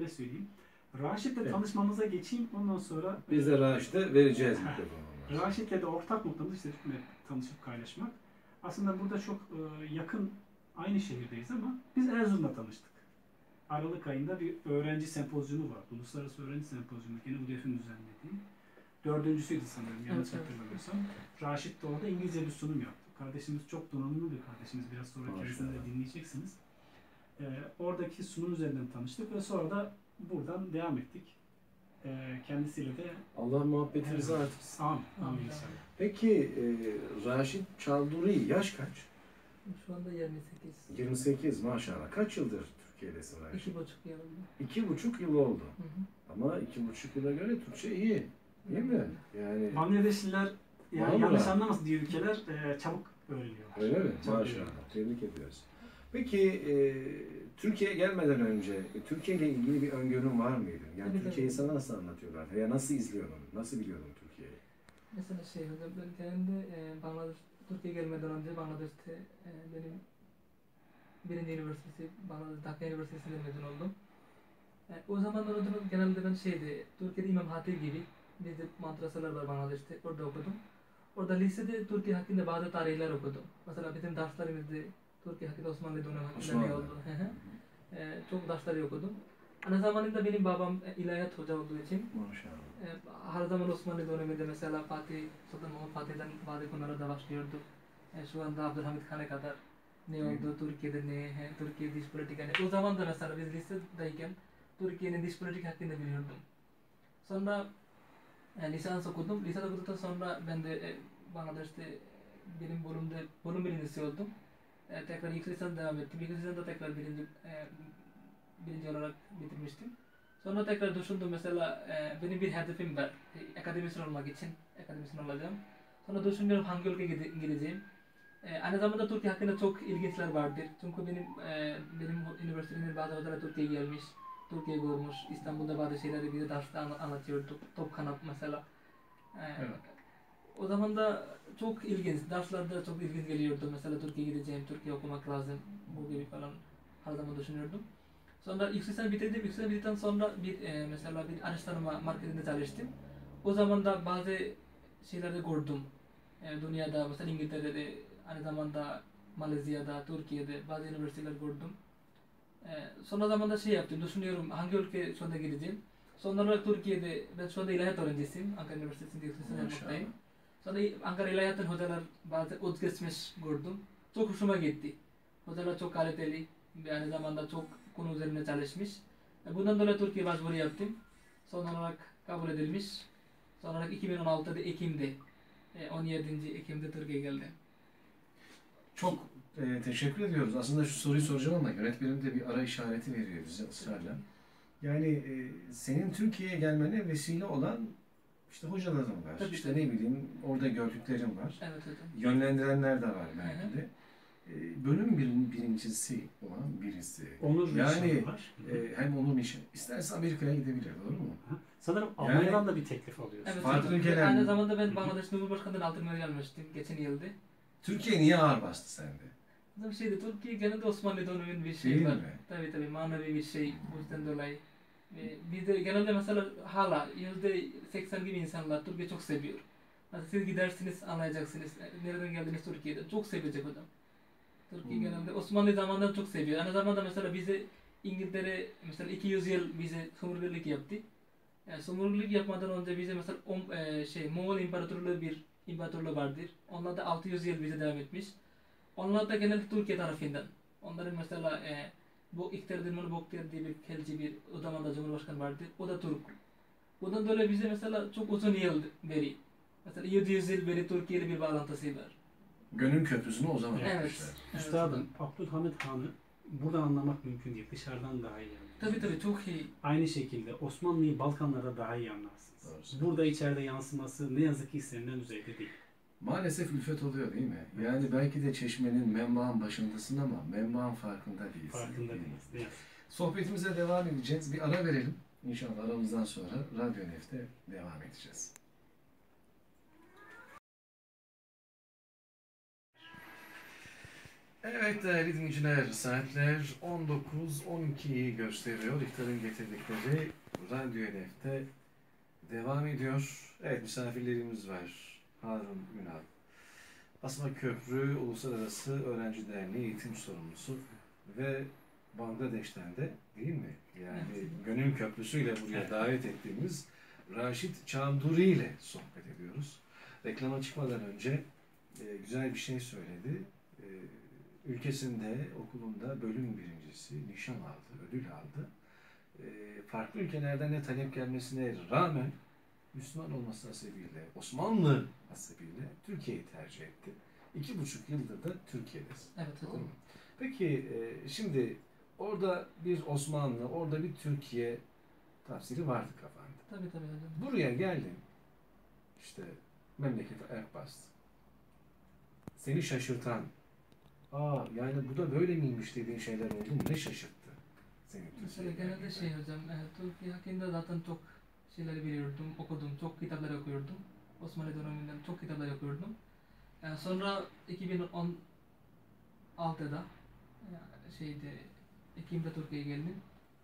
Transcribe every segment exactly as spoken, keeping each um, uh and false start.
söyleyeyim. Raşit'le Evet. tanışmamıza geçeyim. Ondan sonra Biz de Raşit'e vereceğiz mikrofonu. Raşit'le de ortak noktamız işte tanışıp kaynaşmak. Aslında burada çok e, yakın aynı şehirdeyiz ama biz Erzurum'da tanıştık. Aralık ayında bir öğrenci sempozyumu var. Uluslararası Öğrenci Sempozyumu. Yine U D F'in düzenlediği. Dördüncüsüydü sanırım yanlış Evet, evet. hatırlamıyorsam. Raşit de orada İngilizce bir sunum yaptı. Kardeşimiz çok donanımlı bir kardeşimiz. Biraz sonra kendisini de dinleyeceksiniz. Ee, oradaki sunum üzerinden tanıştık ve sonra da buradan devam ettik. Ee, kendisiyle de Allah muhabbetinizi artırsın. Amin. Amin inşallah. Peki e, Raşit Çalduri yaş kaç? Şu anda yirmi sekiz. yirmi sekiz maşallah. Kaç yıldır Türkiye'desin Raşit? İki buçuk yıl oldu. İki buçuk yıl oldu. Hı hı. Ama iki buçuk yıla göre Türkçe iyi. Değil mi? Yani Bangladeşliler yani Vallahi. yanlış anlamasın diye ülkeler e, çabuk öğreniyorlar. öyle mi? Çok Maşallah. iyi. Tebrik ediyoruz. Peki e, Türkiye'ye gelmeden önce e, Türkiye ile ilgili bir öngörün var mıydı? Yani Tabii, Türkiye'yi tabii. sana nasıl anlatıyorlar? Veya nasıl izliyordun? Nasıl biliyordun Türkiye'yi? Mesela şey hocam ben genelde e, Bangladeş, Türkiye'ye gelmeden önce Bangladeş'te e, benim birinci üniversitesi Bangladeş Dhaka Üniversitesi'nde mezun oldum. E, o zamanlar hocam genelde ben şeydi, Türkiye'de İmam Hatip gibi bizde madrasalar var Bangladeş'te, orada okudum. Orada lisede Türkiye hakkında bazı tarihler okudum. Mesela bizim derslerimizde Türkiye hakkında Osmanlı dönemi hakkında ne Osmanlı. oldu? Hı hı. e, çok dersleri okudum. Aynı zamanda benim babam e, ilahiyat hoca olduğu için Maşallah. e, her zaman Osmanlı döneminde mesela Fatih, Sultan Muhammed Fatih'den bazı konulara da başlıyordu. E, şu anda Abdülhamid Han'a kadar ne oldu, Türkiye'de ne, he, Türkiye dış politika ne. O zaman da mesela biz lisedeyken Türkiye'nin dış politika hakkında biliyordum. Sonra e, lisans okudum. Lisans okuduktan sonra ben de e, Bangladeş'te bilim bölümde bölüm birincisi oldum. E, tekrar yüksek lisans devam ettim. Yüksek lisansta tekrar birinci, e, birinci olarak bitirmiştim. Sonra tekrar düşündüm mesela e, benim bir hedefim var. E, akademisyen olmak için akademisyen olacağım. Sonra düşünüyorum hangi ülkeye gide- gideceğim. E, aynı zamanda Türkiye hakkında çok ilginçler vardır. Çünkü benim e, benim üniversitemin bazı hocalar Türkiye'ye gelmiş. Türkiye görmüş. İstanbul'da bazı şeyleri bize derste anla- anlatıyordu. Topkapı mesela. E, Evet. O zaman da çok ilginç. Derslerde çok ilginç geliyordu. Mesela Türkiye'ye gideceğim, Türkiye okumak lazım. Bu gibi falan her zaman düşünüyordum. Sonra yüksek lisans bitirdim. Yüksek lisans bitirdikten sonra bir e, mesela bir araştırma marketinde çalıştım. O zaman da bazı şeyleri gördüm. E, dünyada mesela İngiltere'de, aynı zamanda Malezya'da, Türkiye'de bazı üniversiteler gördüm. E, sonra zamanda şey yaptım. Düşünüyorum hangi ülke şu anda gideceğim. Son olarak Türkiye'de ben şu anda ilahiyat öğrencisiyim. Ankara Üniversitesi'nde yüksek lisans yapmaktayım. Sonra Ankara İlahiyat'ın hocalar bazı özgeçmiş gördüm. Çok hoşuma gitti. Hocalar çok kaliteli ve aynı zamanda çok konu üzerine çalışmış. E, Bundan dolayı Türkiye başvuru yaptım. Son olarak kabul edilmiş. Son olarak iki bin on altıda Ekim'de, e, on yedinci Ekim'de Türkiye'ye geldim. Çok e, teşekkür ediyoruz. Aslında şu soruyu soracağım ama yönetmenim de bir ara işareti veriyor bize ısrarla. Yani e, senin Türkiye'ye gelmene vesile olan işte hocaların var. Tabii, işte tabii. ne bileyim orada gördüklerim var. Evet hocam. Yönlendirenler de var belki Hı hı. de. E, bölüm birin, birincisi olan birisi. Onur Yani nişanı var. e, hem onun işi. İsterse Amerika'ya gidebilir, doğru mu? Sanırım Yani- Almanya'dan da bir teklif alıyorsun. Evet Farklı hocam. ülkeler- Aynı zamanda ben Bangladeş Cumhurbaşkanı'ndan altın madalya almıştım geçen yılda. Türkiye niye ağır bastı sende? Hocam şeydi, Türkiye genelde Osmanlı döneminin bir şey Değil var. mi? Tabii tabii manevi bir şey bu yüzden dolayı. Ve biz de genelde mesela hala yüzde seksen gibi insanlar Türkiye çok seviyor. Mesela siz gidersiniz anlayacaksınız. E, Nereden geldiniz Türkiye'de? Çok sevecek hocam. Türkiye Hmm. genelde Osmanlı zamanından çok seviyor. Aynı zamanda mesela bize İngiltere mesela iki yüz yıl bize sömürgelik yaptı. Yani sömürgelik yapmadan önce bize mesela on, e, şey Moğol İmparatorluğu bir imparatorluğu vardır. Onlar da altı yüz yıl bize devam etmiş. Onlar da genelde Türkiye tarafından. Onların mesela e, bu İktidar Dilmen Bokter diye bir kelci bir o zaman da Cumhurbaşkanı vardı. O da Türk. Bundan dolayı bize mesela çok uzun yıl beri. Mesela yedi yüz yıl beri Türkiye ile bir bağlantısı var. Gönül köprüsünü o zaman Evet. yapmışlar. Evet. Üstadım Abdülhamid Han'ı buradan anlamak mümkün değil. Dışarıdan daha iyi anlarsınız. Tabii tabii çok iyi. Aynı şekilde Osmanlı'yı Balkanlarda daha iyi anlarsınız. Doğru. Burada içeride yansıması ne yazık ki istenilen düzeyde değil. Maalesef ülfet oluyor değil mi? Yani belki de çeşmenin menbaın başındasın ama menbaın farkında değilsin. Farkında değil mi? değiliz. Ne yazık. Sohbetimize devam edeceğiz. Bir ara verelim. İnşallah aramızdan sonra Radyo Nef'te devam edeceğiz. Evet değerli dinleyiciler, saatler on dokuz on ikiyi gösteriyor. İftarın getirdikleri Radyo Hedef'te devam ediyor. Evet, misafirlerimiz var. Harun Ünal, Asma Köprü Uluslararası Öğrenci Derneği eğitim sorumlusu ve Bangladeş'ten de, değil mi? Yani Evet. Gönül Köprüsü'yle buraya davet ettiğimiz Raşit Çamduri ile sohbet ediyoruz. Reklama çıkmadan önce e, güzel bir şey söyledi. E, ülkesinde, okulunda bölüm birincisi, nişan aldı, ödül aldı. E, farklı ülkelerden de talep gelmesine rağmen Müslüman olması hasebiyle, Osmanlı hasebiyle Türkiye'yi tercih etti. İki buçuk yıldır da Türkiye'desin. Evet Doğru hocam. mu? Peki e, şimdi orada bir Osmanlı, orada bir Türkiye tafsiri vardı kafanda. Tabii tabii hocam. Buraya geldin, işte memlekete ayak bastın. Seni şaşırtan, aa yani bu da böyle miymiş dediğin şeyler oldu mu? Ne şaşırttı seni Mesela Türkiye'ye genelde geldiğinde? şey hocam, e, Türkiye hakkında zaten çok şeyleri biliyordum, okudum, çok kitaplar okuyordum. Osmanlı döneminden çok kitaplar okuyordum. E, sonra iki bin on altıda e, şeyde Ekim'de Türkiye'ye geldim.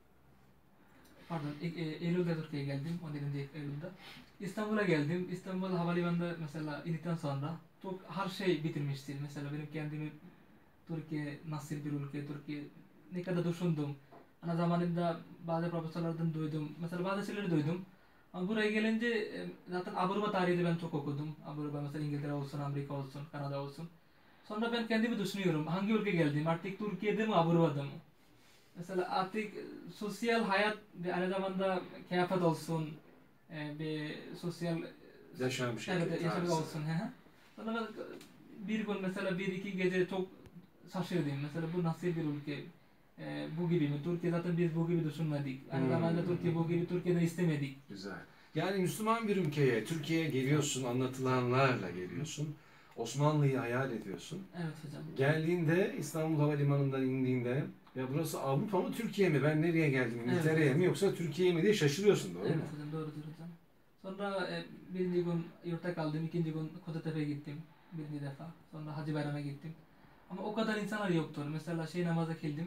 Pardon, e, e, Eylül'de Türkiye'ye geldim, on yedinci Eylül'de. İstanbul'a geldim. İstanbul Havalimanı'nda mesela indikten sonra çok her şey bitirmiştim. Mesela benim kendimi Türkiye nasıl bir ülke, Türkiye ne kadar düşündüm. Ana zamanında bazı profesörlerden duydum. Mesela bazı şeyleri duydum. Ama buraya gelince e, zaten Avrupa tarihi de ben çok okudum. Avrupa mesela İngiltere olsun, Amerika olsun, Kanada olsun. Sonra ben kendimi düşünüyorum. Hangi ülke geldim? Artık Türkiye'de mi, Avrupa'da mı? Mesela artık e, sosyal hayat ve aynı zamanda kıyafet olsun, e, bir sosyal Yaşam şekli, evet, yaşam tarzı. olsun. Hı hı. Sonra ben bir gün mesela bir iki gece çok şaşırdım. Mesela bu nasıl bir ülke? Ee, bu gibi mi? Türkiye zaten biz bu gibi düşünmedik. Aynı Hmm. zamanda Türkiye bu gibi Türkiye'den istemedik. Güzel. Yani Müslüman bir ülkeye, Türkiye'ye geliyorsun, anlatılanlarla geliyorsun. Osmanlı'yı hayal ediyorsun. Evet hocam. Geldiğinde İstanbul Havalimanı'ndan indiğinde ya burası Avrupa mı Türkiye mi? Ben nereye geldim? İngiltere'ye Evet. mi yoksa Türkiye'ye mi diye şaşırıyorsun, doğru Evet mu? hocam, doğrudur hocam. Sonra e, birinci gün yurtta kaldım, ikinci gün Kocatepe'ye gittim birinci defa. Sonra Hacı Bayram'a gittim. Ama o kadar insanlar yoktur. Mesela şey namaza kıldım,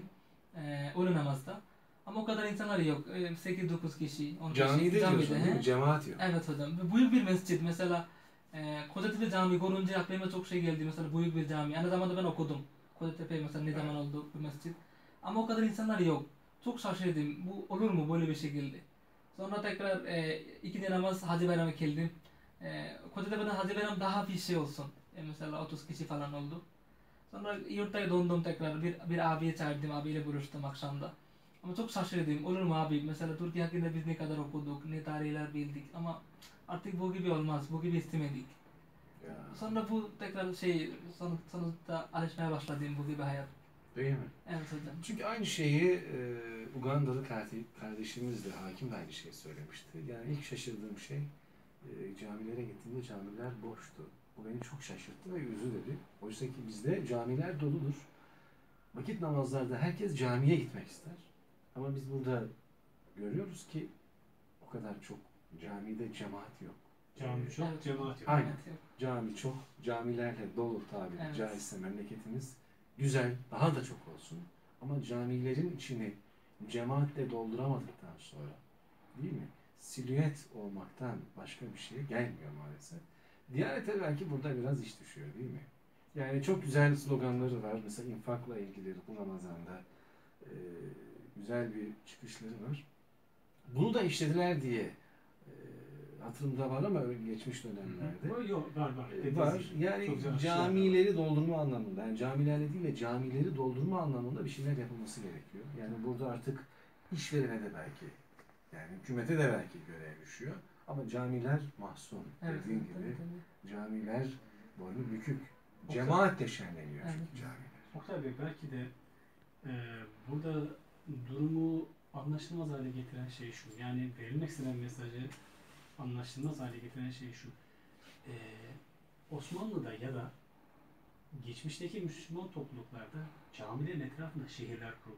e, öğle namazda. Ama o kadar insanlar yok. E, sekiz dokuz kişi, on kişi. Camide diyorsun değil he. mi? Cemaat yok. Evet hocam. Ve büyük bir mescid. Mesela e, Kocatepe Camii görünce aklıma çok şey geldi. Mesela büyük bir cami. Aynı zamanda ben okudum. Kocatepe mesela ne zaman oldu bu mescid. Ama o kadar insanlar yok. Çok şaşırdım. Bu olur mu böyle bir şekilde? Sonra tekrar e, ikinci namaz Hacı Bayram'a kıldım. E, Kocatepe'den Hacı Bayram daha bir şey olsun. E, mesela otuz kişi falan oldu. Sonra yurtta döndüm tekrar. Bir, bir abiye çağırdım. Abiyle buluştum akşamda. Ama çok şaşırdım. Olur mu abi? Mesela Türkiye hakkında biz ne kadar okuduk, ne tarihler bildik ama artık bu gibi olmaz. Bu gibi istemedik. Ya, Sonra bu tekrar şey son, sonuçta alışmaya başladım bu gibi hayat. değil mi? Evet hocam. Çünkü aynı şeyi e, Ugandalı kardeş- kardeşimiz de, hakim de aynı şeyi söylemişti. Yani ilk şaşırdığım şey e, camilere gittiğimde camiler boştu. Bu beni çok şaşırttı ve üzdü dedi. Oysa ki bizde camiler doludur. Vakit namazlarda herkes camiye gitmek ister. Ama biz burada görüyoruz ki o kadar çok camide cemaat yok. Cami Ee, çok, Evet. cemaat yok. Aynen. Evet, yok. Cami çok, camilerle dolu tabiri Evet. caizse memleketimiz güzel, daha da çok olsun. Ama camilerin içini cemaatle dolduramadıktan sonra, değil mi? Silüet olmaktan başka bir şey gelmiyor maalesef. Diyanete belki burada biraz iş düşüyor, değil mi? Yani çok güzel sloganları var. Mesela infakla ilgili bu Ramazan'da e, güzel bir çıkışları var. Bunu da işlediler diye e, hatırımda var ama öyle geçmiş dönemlerde. Yok, var var. E, Dediğiniz var. gibi. Yani Çok güzel camileri doldurma anlamında, yani camilerle değil de camileri doldurma anlamında bir şeyler yapılması gerekiyor. Yani burada artık işverene de belki, yani hükümete de belki görev düşüyor. Ama camiler mahzun. Evet, Dediğin evet, gibi tabii, tabii. camiler boynu bükük. O Cemaatle şenleniyor Evet. çünkü camiler. Oktay Bey, belki de e, burada durumu anlaşılmaz hale getiren şey şu. Yani verilmek istenen mesajı anlaşılmaz hale getiren şey şu. E, Osmanlı'da ya da geçmişteki Müslüman topluluklarda camilerin etrafında şehirler kuruldu.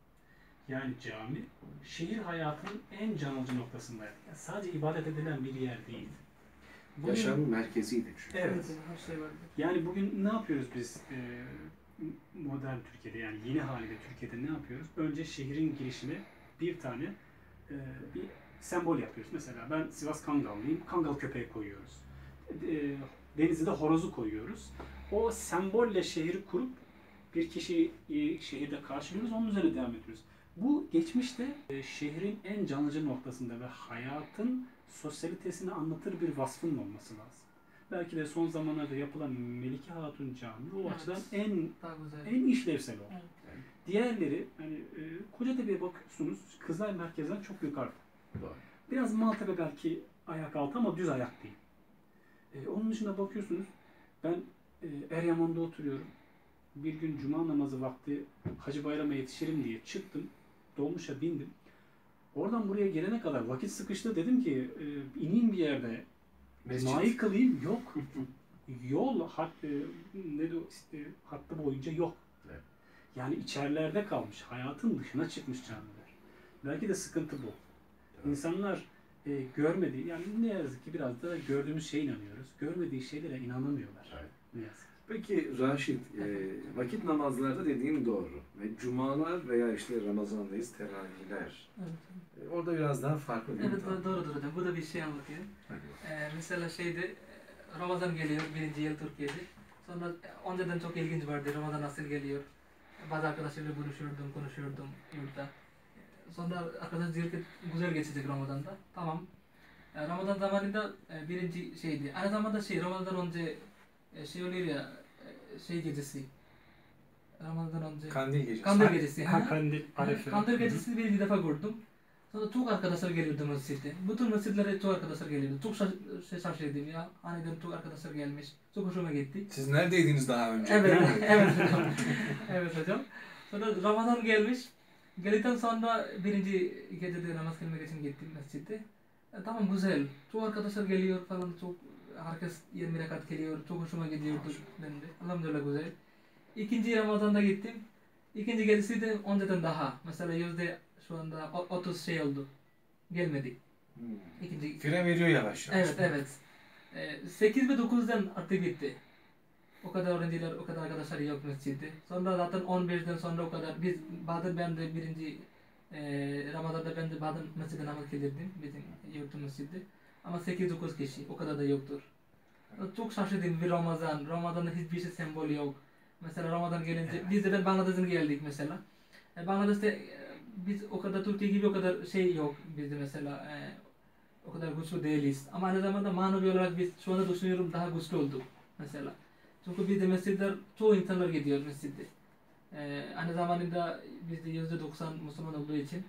Yani cami şehir hayatının en canlıcı noktasındaydı. Yani sadece ibadet edilen bir yer değil. Bugün- Yaşam merkeziydi çünkü. Evet. Her şey vardı. Yani bugün ne yapıyoruz biz? Ee, modern Türkiye'de yani yeni haliyle Türkiye'de ne yapıyoruz? Önce şehrin girişine bir tane e, bir sembol yapıyoruz. Mesela ben Sivas Kangallıyım. Kangal köpeği koyuyoruz. E, Denizli'de horozu koyuyoruz. O sembolle şehri kurup bir kişiyi şehirde karşılıyoruz. Onun üzerine devam ediyoruz. Bu geçmişte e, şehrin en canlıcı noktasında ve hayatın sosyalitesini anlatır bir vasfın olması lazım. Belki de son zamanlarda yapılan Melike Hatun Camii o Evet. açıdan en Daha güzel. en işlevsel o. Evet. Diğerleri hani e, Kocatepe'ye bakıyorsunuz Kızılay merkezden çok yukarıda. Doğru. Biraz Maltepe belki ayak altı ama düz ayak değil. E, onun dışında bakıyorsunuz ben e, Eryaman'da oturuyorum. Bir gün cuma namazı vakti Hacı Bayram'a yetişirim diye çıktım. Dolmuşa bindim. Oradan buraya gelene kadar vakit sıkıştı. Dedim ki e, ineyim bir yerde. Cumayı kılayım. Yok. Yol hat, e, ne de, e, hattı boyunca yok. Evet. Yani içerilerde kalmış. Hayatın dışına çıkmış camiler. Belki de sıkıntı bu. Evet. İnsanlar e, görmediği, yani ne yazık ki biraz da gördüğümüz şeye inanıyoruz. Görmediği şeylere inanamıyorlar. Evet. Ne yazık ki. Peki Raşit, e, vakit namazlarda dediğin doğru. Ve cumalar veya işte Ramazan'dayız, teravihler. Evet. E, orada biraz daha farklı bir Evet, tabii. doğrudur hocam. Bu da bir şey anlatıyor. Hadi. Ee, mesela şeyde e, Ramazan geliyor, birinci yıl Türkiye'de. Sonra e, önceden çok ilginç vardı. Ramazan nasıl geliyor? Bazı arkadaşlarla buluşuyordum, konuşuyordum yurtta. E, Sonra arkadaş diyor ki güzel geçecek Ramazan'da. Tamam. E, Ramazan zamanında e, birinci şeydi. Aynı zamanda şey Ramazan'dan önce e, şey oluyor ya e, şey gecesi. Ramazan'dan önce. Kandil gecesi. Kandil gecesi. Ha, ha. Kandil, Arefe. Kandil gecesini birinci defa gördüm. Sonra çok arkadaşlar geliyordu mescide. Bütün mescidlere çok arkadaşlar geliyordu. Çok şaş- şey şaşırdım ya. Aniden çok arkadaşlar gelmiş. Çok hoşuma gitti. Siz neredeydiniz daha önce? Evet, evet hocam. Evet hocam. Sonra Ramazan gelmiş. Geldikten sonra birinci gecede namaz kılmak için gittim mescide. E, tamam güzel. Çok arkadaşlar geliyor falan. Çok herkes yirmi rekat geliyor. Çok hoşuma gidiyordu benim de. Elhamdülillah güzel. İkinci Ramazan'da gittim. İkinci gecesi de önceden daha. Mesela yüzde şu anda o- otuz şey oldu. Gelmedi. Hmm. İkinci. Fire veriyor yavaş yavaş. Evet, evet. Ee, sekiz ve dokuzdan artık bitti. O kadar öğrenciler, o kadar arkadaşlar yok mescidde. Sonra zaten on birden sonra o kadar. Biz bazen ben de birinci e, Ramazan'da ben de bazen mescide namaz kılırdım. Bizim yurtun mescidde. Ama sekiz dokuz kişi. O kadar da yoktur. Çok şaşırdım bir Ramazan. Ramazan'da hiçbir şey sembol yok. Mesela Ramazan gelince, Evet. biz de ben Bangladeş'e geldik mesela. E, Bangladeş'te e, biz o kadar Türkiye gibi o kadar şey yok bizde mesela. E, o kadar güçlü değiliz. Ama aynı zamanda manevi olarak biz şu anda düşünüyorum daha güçlü olduk mesela. Çünkü bizde mescidler, çoğu insanlar gidiyor mescidde. E, aynı zamanda bizde yüzde doksan Müslüman olduğu için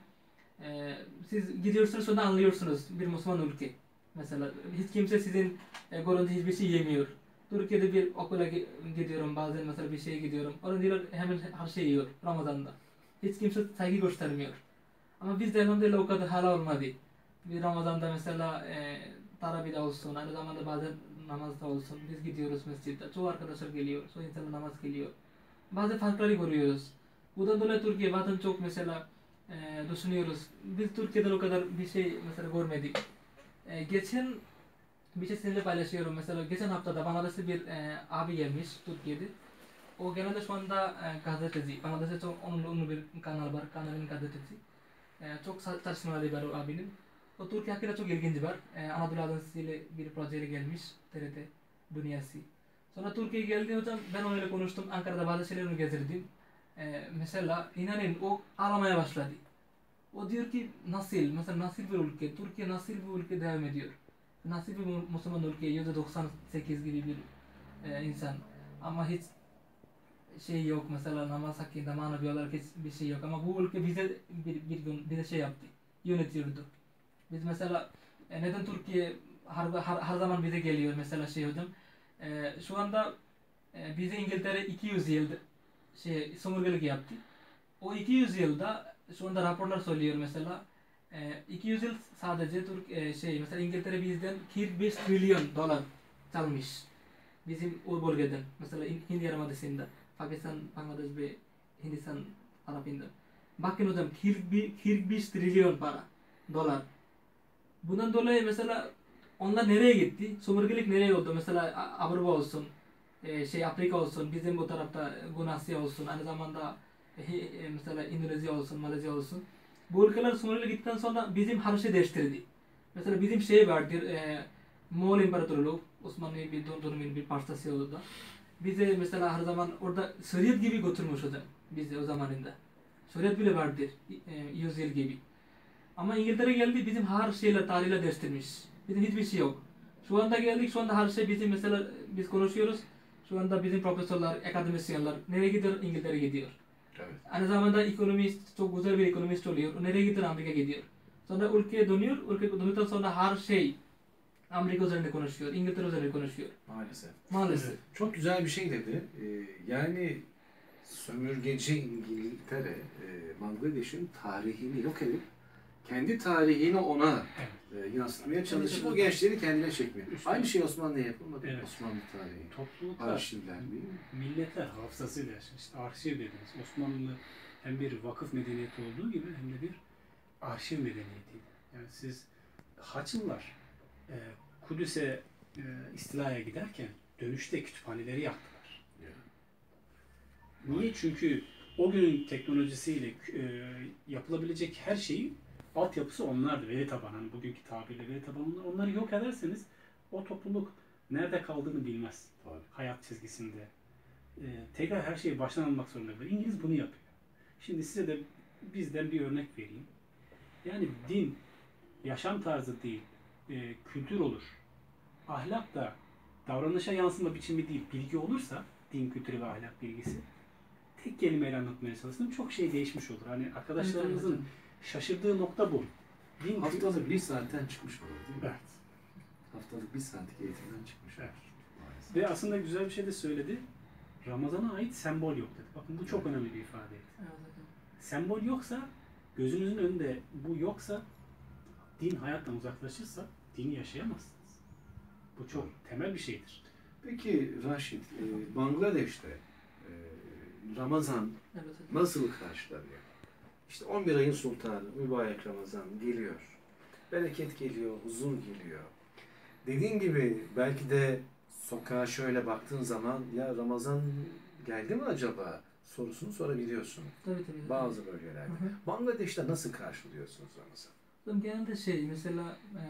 e, siz gidiyorsunuz sonra anlıyorsunuz bir Müslüman ülke. Mesela hiç kimse sizin e, görünce hiçbir şey yemiyor. Türkiye'de bir okula gi- gidiyorum bazen mesela bir şeye gidiyorum. Öğrenciler hemen her şeyi yiyor Ramazan'da. Hiç kimse saygı göstermiyor. Ama bizde elhamdülillah o kadar hala olmadı. Bir Ramazan'da mesela e, taravihde olsun, aynı zamanda bazen namazda olsun. Biz gidiyoruz mescidde. Çoğu arkadaşlar geliyor, çoğu insanlar namaz kılıyor. Bazı farkları görüyoruz. Bundan dolayı Türkiye bazen çok mesela e, düşünüyoruz. Biz Türkiye'de o kadar bir şey mesela görmedik. E, geçen bir şey seninle paylaşıyorum. Mesela geçen haftada Bangladeş'te bir e, abi gelmiş Türkiye'de. O genelde şu anda e, gazeteci. Bangladeş'te çok onunla ünlü bir kanal var. Kanalın gazeteci. E, çok sa- çalışmaları var o abinin. O Türkiye hakkında çok ilginci var. E, Anadolu Ajansı ile bir projeyle gelmiş. T R T Dünyası. Sonra Türkiye'ye geldi hocam. Ben onunla konuştum. Ankara'da bazı şeyleri gezdirdim. E, mesela inanın o ağlamaya başladı. O diyor ki nasıl? Mesela nasıl bir ülke? Türkiye nasıl bir ülke devam ediyor? Nasıl bir Mu- Müslüman ülke? yüzde doksan sekiz gibi bir e, insan. Ama hiç şey yok mesela namaz hakkında manevi olarak hiç bir şey yok. Ama bu ülke bize bir, bir gün bize şey yaptı. Yönetiyordu. Biz mesela e, neden Türkiye her, her, her zaman bize geliyor mesela şey hocam. E, şu anda e, bize İngiltere iki yüz yıl şey sömürgelik yaptı. O iki yüz yılda şu anda raporlar söylüyor mesela e, iki yüz yıl sadece Türk e, şey mesela İngiltere bizden kırk beş trilyon dolar çalmış. Bizim o bölgeden mesela Hindi Yarımadası'nda Pakistan, Bangladeş ve Hindistan tarafında. Bakın hocam kırk beş trilyon para dolar. Bundan dolayı mesela onlar nereye gitti? Sömürgelik nereye oldu? Mesela A- Avrupa olsun, e, şey Afrika olsun, bizim bu tarafta Güney Asya olsun, aynı zamanda e, e, mesela Endonezya olsun, Malezya olsun. Bu ülkeler sonuyla gittikten sonra bizim her şey değiştirdi. Mesela bizim şey vardır, e, Moğol İmparatorluğu, Osmanlı bir dönemin bir parçası oldu da. Bize mesela her zaman orada şeriat gibi götürmüş hocam, bize o zamanında. Şeriat bile vardır, e, yüz yıl gibi. Ama İngiltere geldi, bizim her şeyle, tarihle değiştirmiş. Bizim hiçbir şey yok. Şu anda geldik, şu anda her şey bizim mesela, biz konuşuyoruz. Şu anda bizim profesörler, akademisyenler nereye gidiyor? İngiltere gidiyor. Evet. Aynı zamanda ekonomist, çok güzel bir ekonomist oluyor. O nereye gidiyor? Amerika gidiyor. Sonra ülkeye dönüyor, ülkeye döndükten sonra her şey Amerika üzerinde konuşuyor, İngiltere üzerinde konuşuyor. Maalesef. Maalesef. Evet. Çok güzel bir şey dedi. Ee, yani sömürgeci İngiltere, e, Bangladeş'in tarihini yok edip kendi tarihini ona Evet. e, yansıtmaya Evet, çalışıp evet. o gençleri kendine çekmiyor. İşte- Aynı şey Osmanlı'ya yapılmadı. Evet. Osmanlı tarihi. Topluluklar, Arşivler değil mi? milletler hafızasıyla yaşar. İşte arşiv dediniz. Osmanlı hem bir vakıf medeniyeti olduğu gibi hem de bir arşiv medeniyetiydi. Yani siz Haçlılar e, Kudüs'e e, istilaya giderken dönüşte kütüphaneleri yaktılar. Niye? Çünkü o günün teknolojisiyle e, yapılabilecek her şeyin altyapısı onlardı. Veri tabanı. Hani bugünkü tabirle veri tabanı. Onları yok ederseniz o topluluk nerede kaldığını bilmez. Tabii. Hayat çizgisinde. E, tekrar her şeyi baştan almak zorunda kalır. İngiliz bunu yapıyor. Şimdi size de bizden bir örnek vereyim. Yani din, yaşam tarzı değil, e, kültür olur. Ahlak da davranışa yansıma biçimi değil, bilgi olursa, din kültürü ve ahlak bilgisi, tek kelimeyle anlatmaya çalıştım. Çok şey değişmiş olur. Hani arkadaşlarımızın şaşırdığı nokta bu. Din Haftalık bir saatten çıkmış olur değil mi? Evet. Haftalık bir saatlik eğitimden çıkmış olur. Evet. Maalesef. Ve aslında güzel bir şey de söyledi. Ramazan'a ait sembol yok dedi. Bakın bu çok önemli bir ifadeydi. Evet hocam. Sembol yoksa, gözünüzün önünde bu yoksa, din hayattan uzaklaşırsa dini yaşayamazsınız. Bu çok temel bir şeydir. Peki Raşit, e, Bangladeş'te e, Ramazan Evet hocam. nasıl karşılanıyor? İşte on bir ayın sultanı, mübarek Ramazan geliyor. Bereket geliyor, huzur geliyor. Dediğin gibi belki de sokağa şöyle baktığın zaman ya Ramazan geldi mi acaba sorusunu sorabiliyorsun. Tabii tabii. Bazı bölgelerde. Hı hı. Bangladeş'te nasıl karşılıyorsunuz Ramazan? Hocam genelde şey mesela e,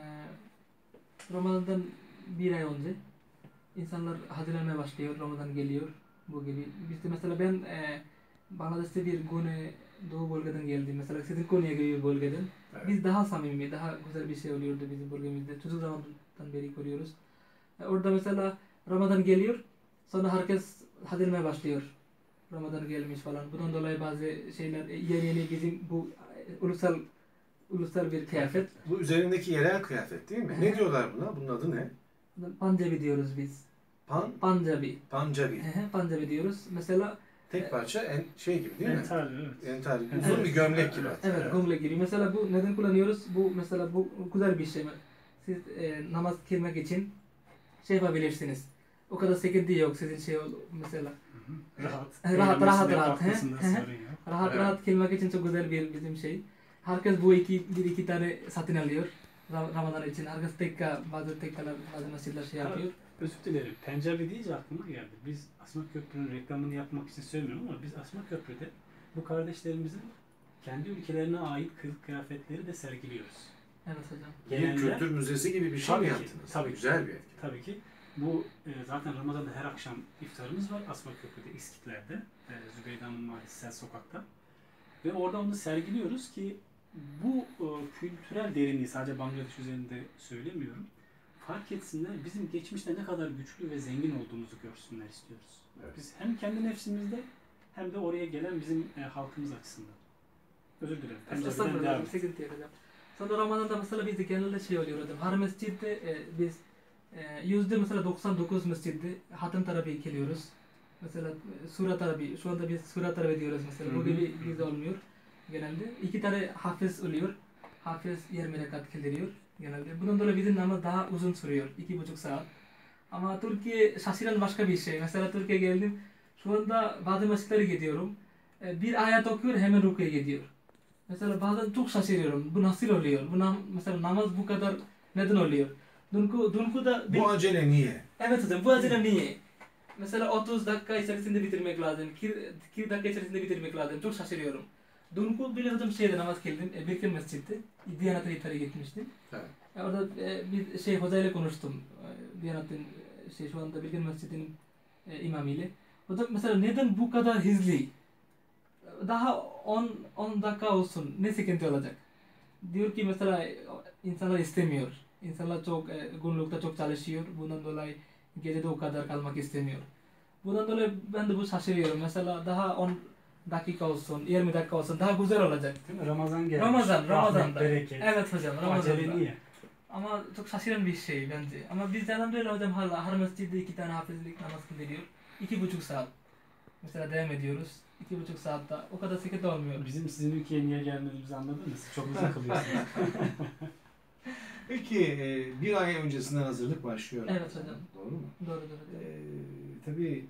Ramazan'dan bir ay önce insanlar hazırlanmaya başlıyor, Ramazan geliyor bu gibi. Bizde mesela ben e, Bangladeş'te bir Güney Doğu bölgeden geldim. Mesela sizin Konya gibi bir bölgeden. Evet. Biz daha samimi, daha güzel bir şey oluyordu bizim bölgemizde. Çocuk zamandan beri görüyoruz. E, orada mesela Ramazan geliyor, sonra herkes hazırlanmaya başlıyor. Ramazan gelmiş falan. Bundan dolayı bazı şeyler e, yeni yeni bizim bu e, ulusal ulusal bir kıyafet. Bu üzerindeki yerel kıyafet değil mi? Hı. Ne diyorlar buna? Bunun adı ne? Panjabi diyoruz biz. Pan, Panjabi. Panjabi. Panjabi diyoruz. Mesela Tek parça en, şey gibi değil mi? Entar, evet. Entar, Evet. uzun bir gömlek gibi. evet, gömlek gibi. Mesela bu neden kullanıyoruz? Bu mesela bu güzel bir şey. Siz e, namaz kılmak için şey yapabilirsiniz. O kadar sıkıntı yok sizin şey ol mesela. Hı hı. Rahat. Rahat, rahat, Eğlenmesinde, rahat, he? kalkmasında He? sorun yok. Rahat Evet. rahat kılmak için çok güzel bir bizim şey. Herkes bu iki, bir iki tane satın alıyor. Ram- Ramazan için. Herkes tekka, bazı tekkalar, bazı mescidler şey yapıyor. Özür dilerim. Pencabi deyince aklıma geldi. Biz Asma Köprü'nün reklamını yapmak için söylemiyorum ama biz Asma Köprü'de bu kardeşlerimizin kendi ülkelerine ait kılık kıyafetleri de sergiliyoruz. Evet hocam. Bir Genelde- kültür müzesi gibi bir şey Tabii mi ki, yaptınız? tabii ki. Güzel bir etki. Tabii ki. Bu e, zaten Ramazan'da her akşam iftarımız var Asma Köprü'de, İskitler'de, e, Zübeyde Hanım Mahallesi Sel Sokak'ta. Ve orada onu sergiliyoruz ki bu e, kültürel derinliği sadece Bangladeş üzerinde söylemiyorum. Fark etsinler, bizim geçmişte ne kadar güçlü ve zengin olduğumuzu görsünler istiyoruz. Evet. Biz hem kendi nefsimizde hem de oraya gelen bizim e, halkımız açısından. Özür dilerim. Pencereden devam Estağfurullah, et. sıkıntı yok hocam. Sonra Ramazan'da mesela bizde genelde şey oluyor hocam. Her mescitte e, biz e, yüzde mesela doksan dokuz mescitte hatim tarafı kiliyoruz. Mesela e, sure tarafı, şu anda biz sure tarafı diyoruz mesela. Bu Hı hı. gibi bizde olmuyor genelde. İki tane hafız oluyor. Hafız yirmi rekat kildiriyor genelde. Bundan dolayı bizim namaz daha uzun sürüyor. iki buçuk saat. Ama Türkiye şaşıran başka bir şey. Mesela Türkiye'ye geldim. Şu anda bazı mescitlere gidiyorum. E, bir ayet okuyor hemen rüküye gidiyor. Mesela bazen çok şaşırıyorum. Bu nasıl oluyor? Bu nam mesela namaz bu kadar neden oluyor? Dünkü, dünkü da bir... Bu acele niye? Evet hocam bu acele niye? mesela otuz dakika içerisinde bitirmek lazım. kırk dakika içerisinde bitirmek lazım. Çok şaşırıyorum. Dün bile hocam şeyde namaz kıldım. E, Birkin Mescid'de. Diyanet'e iftara gitmiştim. Evet. E, orada e, bir şey hocayla konuştum. E, Diyanet'in şey şu anda Birkin Mescid'in e, imamıyla. O da mesela neden bu kadar hızlı? Daha on on dakika olsun. Ne sıkıntı olacak? Diyor ki mesela insanlar istemiyor. İnsanlar çok e, günlükte çok çalışıyor. Bundan dolayı gecede o kadar kalmak istemiyor. Bundan dolayı ben de bu şaşırıyorum. Mesela daha on dakika olsun, yirmi dakika olsun daha güzel olacak. Değil mi? Ramazan gelmiş. Ramazan, Ramazan'da. Bereket. Evet hocam, Ramazan'da. Acele niye? Ama çok şaşıran bir şey bence. Ama biz elhamdülillah hocam hala her mescidde iki tane hafızlık namaz kılıyor. İki buçuk saat. Mesela devam ediyoruz. İki buçuk saatte o kadar sıkıntı olmuyor. Bizim sizin ülkeye niye gelmediğimizi anladınız. Çok uzun kılıyorsunuz. Peki e, bir ay öncesinden hazırlık başlıyor. Evet hocam. Doğru mu? Doğru doğru. E, tabii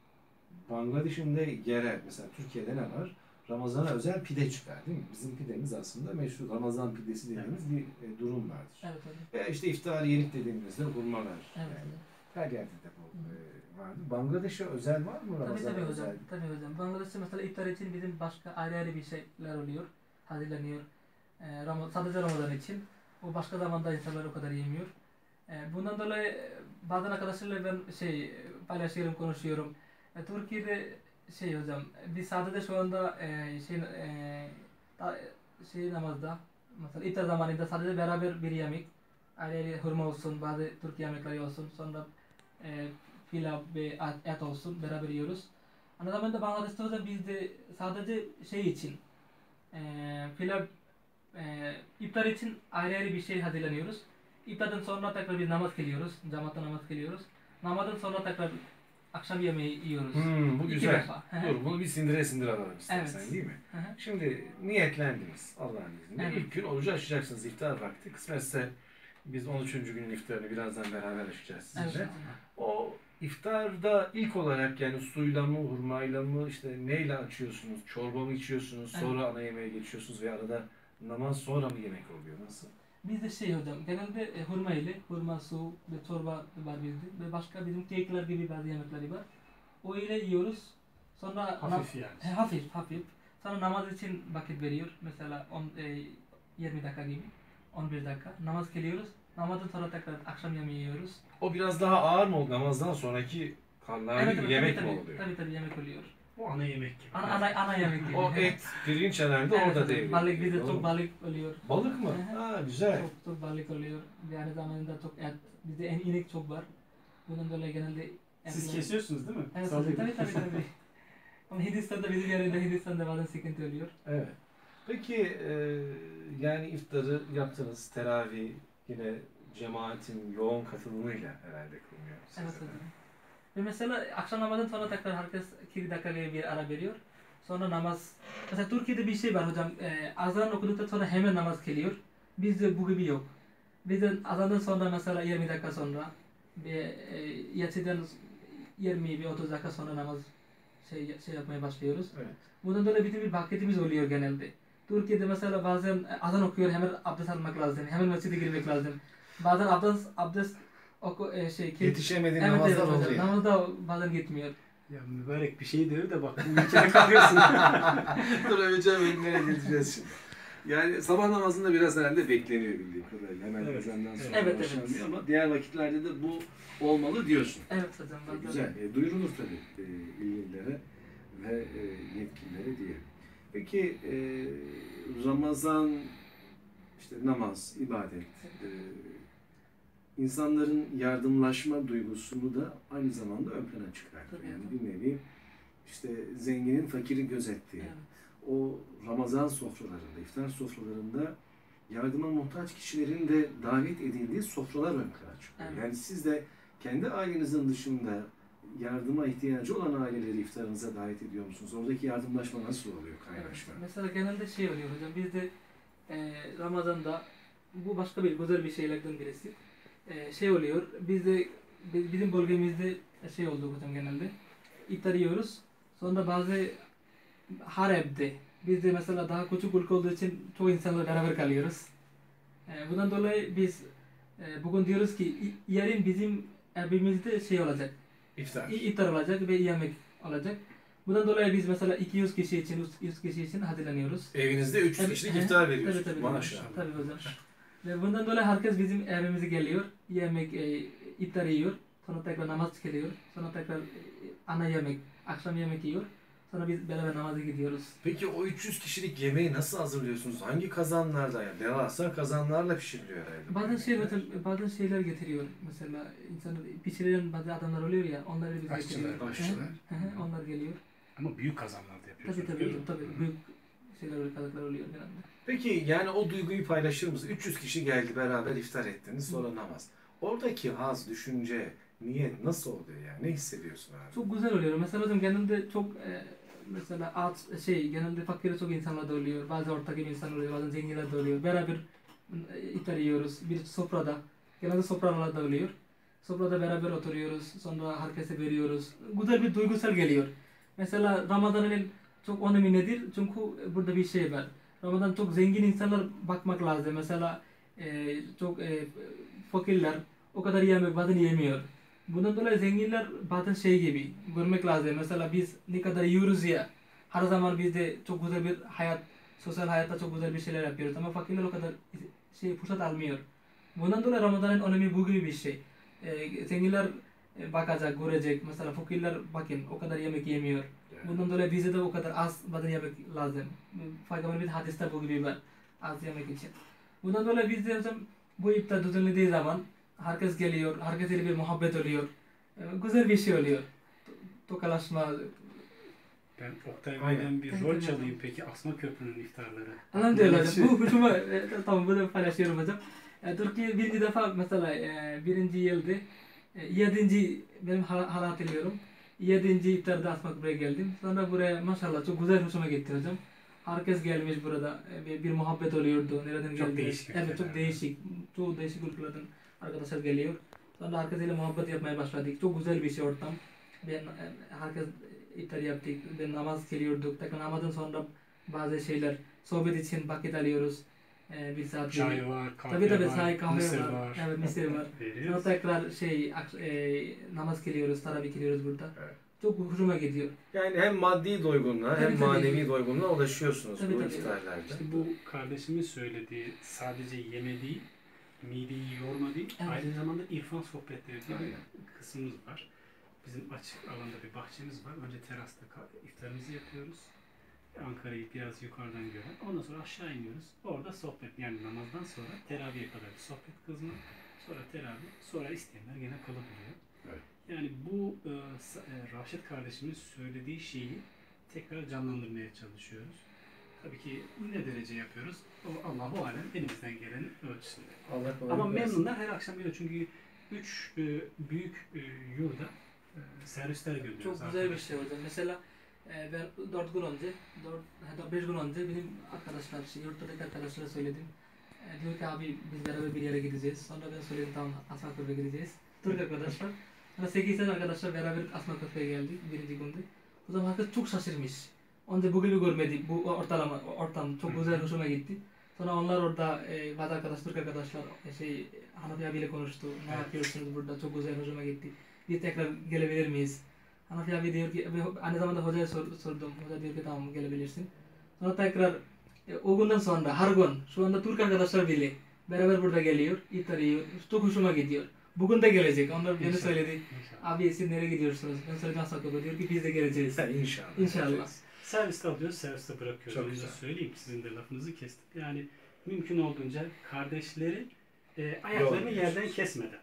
Bangladeş'in de yerel, mesela Türkiye'de ne var? Ramazan'a özel pide çıkar değil mi? Bizim pidemiz aslında meşhur Ramazan pidesi dediğimiz bir e, durum vardır. Evet hocam. Veya işte iftar yenik dediğimizde hurmalar. Evet Yani hocam. her yerde de bu e, vardır. Bangladeş'e özel var mı Tabii Ramazan'a tabii özel? hocam. Tabii hocam. Bangladeş'te mesela iftar için bizim başka ayrı ayrı bir şeyler oluyor. Hazırlanıyor. Ee, Ram sadece Ramazan için. O başka zamanda insanlar o kadar yemiyor. Ee, bundan dolayı bazen arkadaşlarla ben şey paylaşıyorum, konuşuyorum. E, Türkiye'de şey hocam, biz sadece şu anda e, şey e, da, şey namazda, mesela iftar zamanında sadece beraber bir yemek, ayrı ayrı hurma olsun, bazı Türk yemekleri olsun, sonra e, pilav ve et, et olsun, beraber yiyoruz. Aynı zamanda Bangladeş'te hocam biz de sadece şey için, e, pilav, e, iftar için ayrı ayrı bir şey hazırlanıyoruz. İftardan sonra tekrar bir namaz kılıyoruz, cemaatle namaz kılıyoruz. Namazdan sonra tekrar akşam yemeği yiyoruz. Hmm, bu İki güzel. defa. Dur, bunu bir sindire sindire alalım istersen, Evet. değil mi? Hı hı. Şimdi niyetlendiniz Allah'ın izniyle. Evet. İlk gün orucu açacaksınız iftar vakti. Kısmetse biz on üçüncü günün iftarını birazdan beraber açacağız sizinle. Evet. O iftarda ilk olarak yani suyla mı, hurmayla mı, işte neyle açıyorsunuz? Çorba mı içiyorsunuz? Sonra ana yemeğe geçiyorsunuz ve arada namaz sonra mı yemek oluyor? Nasıl? Bizde şey hocam, genelde e, hurma ile, hurma, su ve çorba var bizde. Ve başka bizim kekler gibi bazı yemekleri var. O ile yiyoruz. Sonra Hafif yani. He, hafif, hafif. Sonra namaz için vakit veriyor. Mesela on, e, yirmi dakika gibi, on bir dakika. Namaz kılıyoruz. Namazdan sonra tekrar akşam yemeği yiyoruz. O biraz daha ağır mı oldu? Namazdan sonraki kanlar gibi yemek tabii, mi tabii, oluyor? tabii tabii yemek oluyor. O ana yemek gibi. Ana, ana, ana yemek gibi. O Evet. et, pirinç herhalde Evet, orada hocam. devreye Balık giriyor, bizde doğru çok mu? balık oluyor. Balık mı? Hı hı. Ha, güzel. Çok çok balık oluyor. Bir aynı zamanda çok et. Bizde en inek çok var. Bundan dolayı genelde Siz etler- kesiyorsunuz değil mi? Evet Salıyor. tabii tabii tabii. Ama Hindistan'da bizim yerinde Hindistan'da bazen sıkıntı oluyor. Evet. Peki e, yani iftarı yaptınız, teravih yine cemaatin yoğun katılımıyla herhalde kılınıyor. sizde Evet de. hocam. Ve mesela akşam namazdan sonra tekrar herkes iki dakika bir ara veriyor. Sonra namaz. Mesela Türkiye'de bir şey var hocam. E, azan okuduktan sonra hemen namaz kılıyor. Bizde bu gibi yok. Bizde azandan sonra mesela yirmi dakika sonra ve e, yatsıdan yirmi bir otuz dakika sonra namaz şey şey yapmaya başlıyoruz. Evet. Bundan dolayı bizim bir vakitimiz oluyor genelde. Türkiye'de mesela bazen azan okuyor, hemen abdest almak lazım, hemen mescide girmek lazım. Bazen abdest abdest oku e, şey ki Yetişemediğin evet, namazlar evet, hocam. oluyor. Namazda bazen gitmiyor. Ya mübarek bir şey diyor da bak bu ülkede kalıyorsun. Dur Ömürcan bölümlere geleceğiz şimdi. Yani sabah namazında biraz herhalde bekleniyor bildiğim kadarıyla. Hemen Evet. ezandan sonra Evet, evet. başlanmıyor ama diğer vakitlerde de bu olmalı diyorsun. Evet hocam. E, bazen- Güzel. E, duyurulur tabii e, ilgililere ve e, yetkililere diye. Peki e, Ramazan, işte namaz, ibadet, e, insanların yardımlaşma duygusunu da aynı zamanda ön plana çıkartıyor. Tabii, Yani tabii. bir nevi işte zenginin fakiri gözettiği, Evet. o Ramazan sofralarında, iftar sofralarında yardıma muhtaç kişilerin de davet edildiği sofralar ön plana çıkıyor. Evet. Yani siz de kendi ailenizin dışında yardıma ihtiyacı olan aileleri iftarınıza davet ediyor musunuz? Oradaki yardımlaşma nasıl oluyor, Evet. kaynaşma? Mesela genelde şey oluyor hocam. Bizde e, Ramazan'da bu başka bir güzel bir şeylerden birisi. E, şey oluyor. Bizde bi- bizim bölgemizde şey oldu hocam genelde. İftar yiyoruz. Sonra bazı her evde bizde mesela daha küçük ülke olduğu için çoğu insanla beraber kalıyoruz. E, bundan dolayı biz e, bugün diyoruz ki i- yarın bizim evimizde şey olacak. İftar. iftar olacak ve yemek olacak. Bundan dolayı biz mesela iki yüz kişi için, üç yüz kişi için hazırlanıyoruz. Evinizde üç yüz Tabii, kişilik he, iftar veriyorsunuz. Tabii tabii. Maşallah. Tabii hocam. Ve bundan dolayı herkes bizim evimize geliyor. Yemek, e, iftar yiyor. Sonra tekrar namaz kılıyor. Sonra tekrar e, ana yemek, akşam yemek yiyor. Sonra biz beraber namaza gidiyoruz. Peki o üç yüz kişilik yemeği nasıl hazırlıyorsunuz? Hangi kazanlarda? Yani devasa kazanlarla pişiriliyor herhalde. Bazen şey hocam, bazen şeyler getiriyor. Mesela insanlar pişirilen bazı adamlar oluyor ya, onları biz Aşçılar, getiriyor. aşçılar. Hı hı, onlar geliyor. Ama büyük kazanlarda yapıyorsunuz. Tabii tabii değil mi? hocam, tabii. Büyük şeyler oluyor, kazaklar oluyor genelde. Peki yani o duyguyu paylaşır mısın? üç yüz kişi geldi, beraber iftar ettiniz, sonra namaz. Oradaki haz, düşünce, niyet nasıl oluyor yani? Ne hissediyorsun abi? Çok güzel oluyor. Mesela hocam genelde çok e, mesela at şey genelde fakir çok insanlar da oluyor. Bazı orta gibi insanlar oluyor, bazen zenginler de oluyor. Beraber e, iftar yiyoruz. Bir sofrada. Genelde sofralar da oluyor. Sofrada beraber oturuyoruz. Sonra herkese veriyoruz. Güzel bir duygusal geliyor. Mesela Ramazan'ın çok önemi nedir? Çünkü burada bir şey var. Ramazan çok zengin insanlar bakmak lazım. Mesela e, çok e, fakirler o kadar yemek bazen yemiyor. Bundan dolayı zenginler bazen şey gibi görmek lazım. Mesela biz ne kadar yiyoruz ya, her zaman biz de çok güzel bir hayat, sosyal hayatta çok güzel bir şeyler yapıyoruz. Ama fakirler o kadar şey fırsat almıyor. Bundan dolayı Ramazan'ın önemi bu gibi bir şey. Ee, zenginler e, bakacak, görecek. Mesela fakirler bakın o kadar yemek yemiyor. Bundan dolayı bize de o kadar az bazen yemek lazım. Peygamber bir hadiste bu gibi var. Az yemek için. Bundan dolayı biz de hocam bu iftar düzenlediği zaman herkes geliyor, herkesle bir muhabbet oluyor. Ee, güzel bir şey oluyor. Tokalaşma. Ben Oktay Aynen. Bey'den bir Evet, rol evet. çalayım peki Asma Köprü'nün iftarları. Elhamdülillah Yani hocam. Bu hoşuma, e, tamam bunu paylaşıyorum hocam. E, Türkiye birinci defa mesela e, birinci yıldı. E, yedinci benim hala, hala hatırlıyorum. Yedinci iftarda Asma Köprü'ye geldim. Sonra buraya maşallah çok güzel hoşuma gitti hocam. Herkes gelmiş burada. E, bir, bir muhabbet oluyordu. Nereden Çok geldiniz? değişik Evet çok ülkelerden. değişik. Çok değişik ülkelerden arkadaşlar geliyor. Sonra herkesiyle muhabbet yapmaya başladık. Çok güzel bir şey ortam. Ben, e, herkes iftar yaptık. Ben namaz kılıyorduk. Tekrar namazdan sonra bazı şeyler sohbet için vakit alıyoruz. Ee, bir saat gibi. Çay var, kahve Tabii tabii var, çay, kahve mısır var. var. Evet mısır var. Sonra Veriyoruz. tekrar şey ak- e, namaz kılıyoruz, taravih kılıyoruz burada. Evet. Çok hoşuma gidiyor. Yani hem maddi doygunluğa hem Tabii, tabii. manevi doygunluğa ulaşıyorsunuz Tabii, bu tabii. iftarlarda. İşte bu kardeşimin söylediği sadece yeme değil, mideyi yorma değil, Evet. aynı zamanda irfan sohbetleri diye Aynen. bir kısmımız var. Bizim açık alanda bir bahçemiz var. Önce terasta ka- iftarımızı yapıyoruz. Ankara'yı biraz yukarıdan gören. Ondan sonra aşağı iniyoruz. Orada sohbet yani namazdan sonra teraviye kadar bir sohbet kısmı. Sonra teravih, sonra isteyenler gene kalabiliyor. Evet. Yani bu e, Sa- e, Raşit kardeşimin söylediği şeyi tekrar canlandırmaya çalışıyoruz. Tabii ki ne derece yapıyoruz? O Allah-u alem elimizden gelen ölçüsünde. Allah kolaylık Ama versin. memnunlar her akşam geliyor çünkü üç e, büyük e, yurda e, servisler gönderiyoruz. Çok güzel bir şey hocam. Mesela e, ben dört gün önce, dört, beş gün önce benim arkadaşlar, şey, yurttaki arkadaşlara söyledim. E, diyor ki abi biz beraber bir yere gideceğiz. Sonra ben söyledim tamam Asma Köprü'ye gideceğiz. Türk arkadaşlar. Sonra sekiz tane arkadaşlar beraber Asma Köprü'ye geldik birinci günde. O zaman herkes çok şaşırmış. Önce bu gibi görmedik. Bu ortalama, ortam çok güzel hoşuma gitti. Sonra onlar orada e, bazı arkadaş, Türk arkadaşlar e, şey Hanafi abiyle konuştu. Ne Evet. yapıyorsunuz burada? Çok güzel hoşuma gitti. Biz tekrar gelebilir miyiz? Hanafi abi diyor ki, ve aynı zamanda hocaya sor, sordum. Hoca diyor ki tamam gelebilirsin. Sonra tekrar e, o günden sonra her gün şu anda Türk arkadaşlar bile beraber burada geliyor. İftar yiyor. Çok hoşuma gidiyor. Bugün de gelecek. Onlar beni İnşallah. söyledi. İnşallah. Abi siz nereye gidiyorsunuz? Ben söyledim Asma Köprü. Diyor ki biz de geleceğiz. Ha, İnşallah. İnşallah. Serviste alıyoruz, serviste bırakıyoruz. Çok Onu da güzel. söyleyeyim, sizin de lafınızı kestim. Yani mümkün olduğunca kardeşleri e, ayaklarını Yormuyoruz. yerden kesmeden,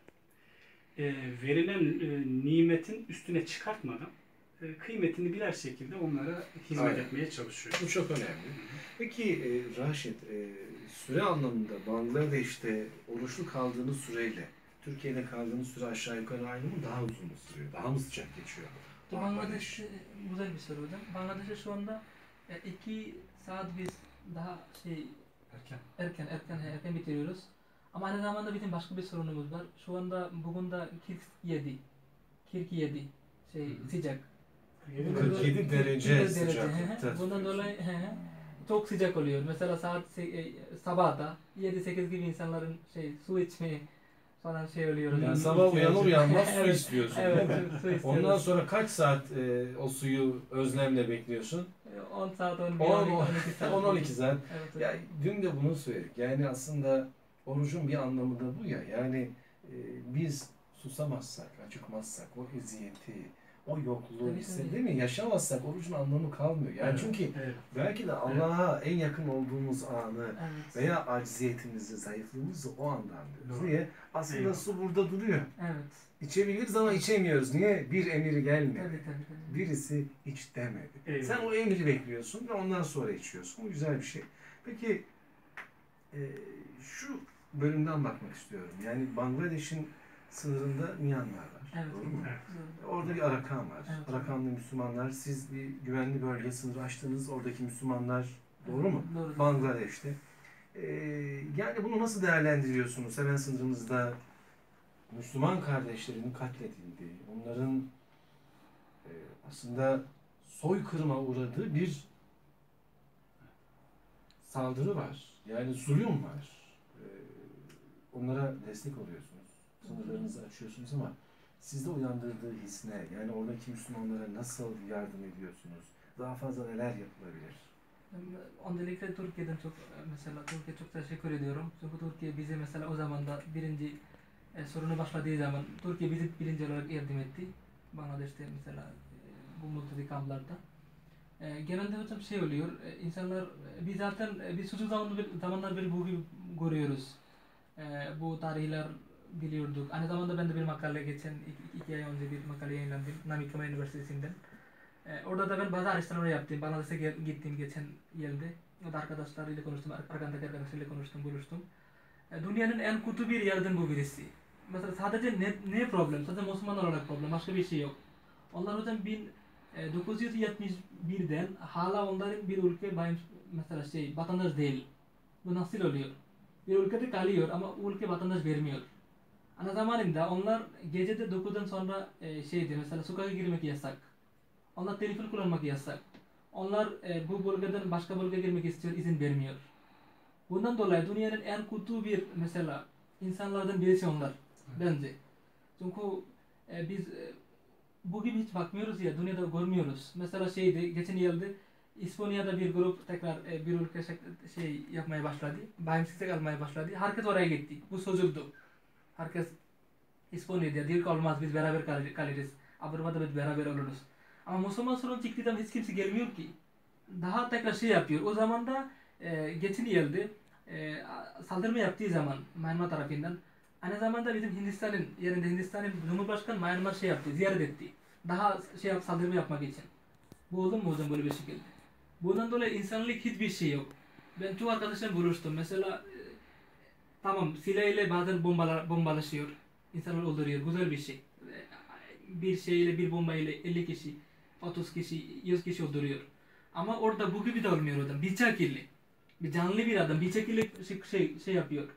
e, verilen e, nimetin üstüne çıkartmadan e, kıymetini birer şekilde onlara hizmet Aynen. etmeye çalışıyor. Bu çok önemli. Peki e, Raşit, e, süre anlamında Bangladeş'te oruçlu kaldığınız süreyle Türkiye'de kaldığınız süre aşağı yukarı aynı mı? Daha uzun mu sürüyor? Daha mı sıcak geçiyor? Bangladeş e, güzel bir soru hocam. Bangladeş'te şu anda e, iki saat biz daha şey Erken. erken erken erken bitiriyoruz. Ama aynı zamanda bizim başka bir sorunumuz var. Şu anda bugün de kırk yedi kırk yedi şey Hı hı. sıcak. kırk yedi derece kırk sıcaklıkta. he he. Bundan dolayı he he, çok sıcak oluyor. Mesela saat se- e, sabahta yedi sekiz gibi insanların şey su içmeye falan şey oluyor. Yani sabah uyanır uyanmaz su Evet. istiyorsun. Evet, değil mi? su istiyoruz. Ondan sonra kaç saat e, o suyu özlemle bekliyorsun? on saat, on bir, on on iki saat. on on iki saat. Evet, Ya dün de bunu söyledik. Yani aslında orucun bir anlamı da bu ya. Yani e, biz susamazsak, acıkmazsak, o eziyeti, o yokluğu Tabii, hisse- tabii. değil mi? Yaşamazsak orucun anlamı kalmıyor. Yani Evet, çünkü evet. belki de Allah'a en yakın olduğumuz anı Evet. veya acziyetimizi, zayıflığımızı o anda anlıyoruz. Doğru. Niye? Aslında Eyvallah. su burada duruyor. Evet. İçebiliriz ama içemiyoruz. Niye? Bir emiri gelmedi. Tabii tabii. tabii. Birisi iç demedi. Eyvallah. Sen o emri bekliyorsun ve ondan sonra içiyorsun. Bu güzel bir şey. Peki e, şu bölümden bakmak istiyorum. Yani Bangladeş'in sınırında Myanmar var. Evet. Doğru mu? Evet. Doğru. Orada bir Arakan var. Evet. Arakanlı Müslümanlar. Siz bir güvenli bölge sınırı açtınız. Oradaki Müslümanlar doğru mu? Doğru. Bangladeş'te. Ee, yani bunu nasıl değerlendiriyorsunuz? Hemen sınırımızda Müslüman kardeşlerinin katledildiği, onların e, aslında soykırıma uğradığı bir saldırı var. Yani zulüm var. Ee, onlara destek oluyorsunuz. Sınırlarınızı açıyorsunuz ama sizde uyandırdığı his ne? Yani oradaki Müslümanlara nasıl yardım ediyorsunuz? Daha fazla neler yapılabilir? Öncelikle Türkiye'den çok mesela Türkiye çok teşekkür ediyorum. Çünkü Türkiye bize mesela o zaman da birinci e, sorunu başladığı zaman Türkiye bizi birinci olarak yardım etti. Bangladeş'te mesela e, bu mülteci kamplarda. E, genelde hocam şey oluyor, e, insanlar e, biz zaten e, biz uzun zamandır, zamanlar beri bu gibi görüyoruz. E, bu tarihler biliyorduk. Aynı zamanda ben de bir makale geçen iki, iki ay önce bir makale yayınlandım Namikama Üniversitesi'nden. E, orada da ben bazı araştırmalar yaptım. Bangladeş'e gel, gittim geçen yılda. O da arkadaşlarıyla konuştum, Arkandaki arkadaşlarıyla konuştum, buluştum. E, dünyanın en kötü bir yerden bu birisi. Mesela sadece ne, ne problem? Sadece Müslümanlar olarak problem. Başka bir şey yok. Onlar hocam bin dokuz yüz yetmiş birden hala onların bir ülke mesela şey vatandaş değil. Bu nasıl oluyor? Bir ülkede kalıyor ama o ülke vatandaş vermiyor. Ana zamanında onlar gecede dokuzdan sonra e, şeydi mesela sokağa girmek yasak. Onlar telefon kullanmak yasak. Onlar e, bu bölgeden başka bölgeye girmek istiyor, izin vermiyor. Bundan dolayı dünyanın en kötü bir mesela insanlardan birisi onlar bence. Çünkü e, biz e, bugün hiç bakmıyoruz ya, dünyada görmüyoruz. Mesela şeydi, geçen yılda İspanya'da bir grup tekrar e, bir ülke şey yapmaya başladı. Bağımsızlık almaya başladı. Herkes oraya gitti. Bu sözüydü. Herkes İspanya'da diyor ki olmaz biz beraber kal kalırız. Avrupa'da biz beraber oluruz. Ama Müslüman sorun çıktığı zaman hiç kimse gelmiyor ki. Daha tekrar şey yapıyor. O zaman da e, geçen yılda e, saldırma yaptığı zaman Myanmar tarafından aynı zamanda bizim Hindistan'ın yerinde Hindistan'ın Cumhurbaşkanı Myanmar şey yaptı, ziyaret etti. Daha şey yap, saldırma yapmak için. Bu olur mu hocam böyle bir şekilde? Bundan dolayı insanlık hiçbir şey yok. Ben çoğu arkadaşlarım buluştum. Mesela e, tamam silahıyla bazen bombalar, bombalaşıyor. İnsanlar öldürüyor. Güzel bir şey. Bir şeyle bir bombayla elli kişi, otuz kişi, yüz kişi öldürüyor. Ama orada bu gibi de olmuyor hocam. Bıçak ile. Bir canlı bir adam bıçak ile şey, şey, şey yapıyor.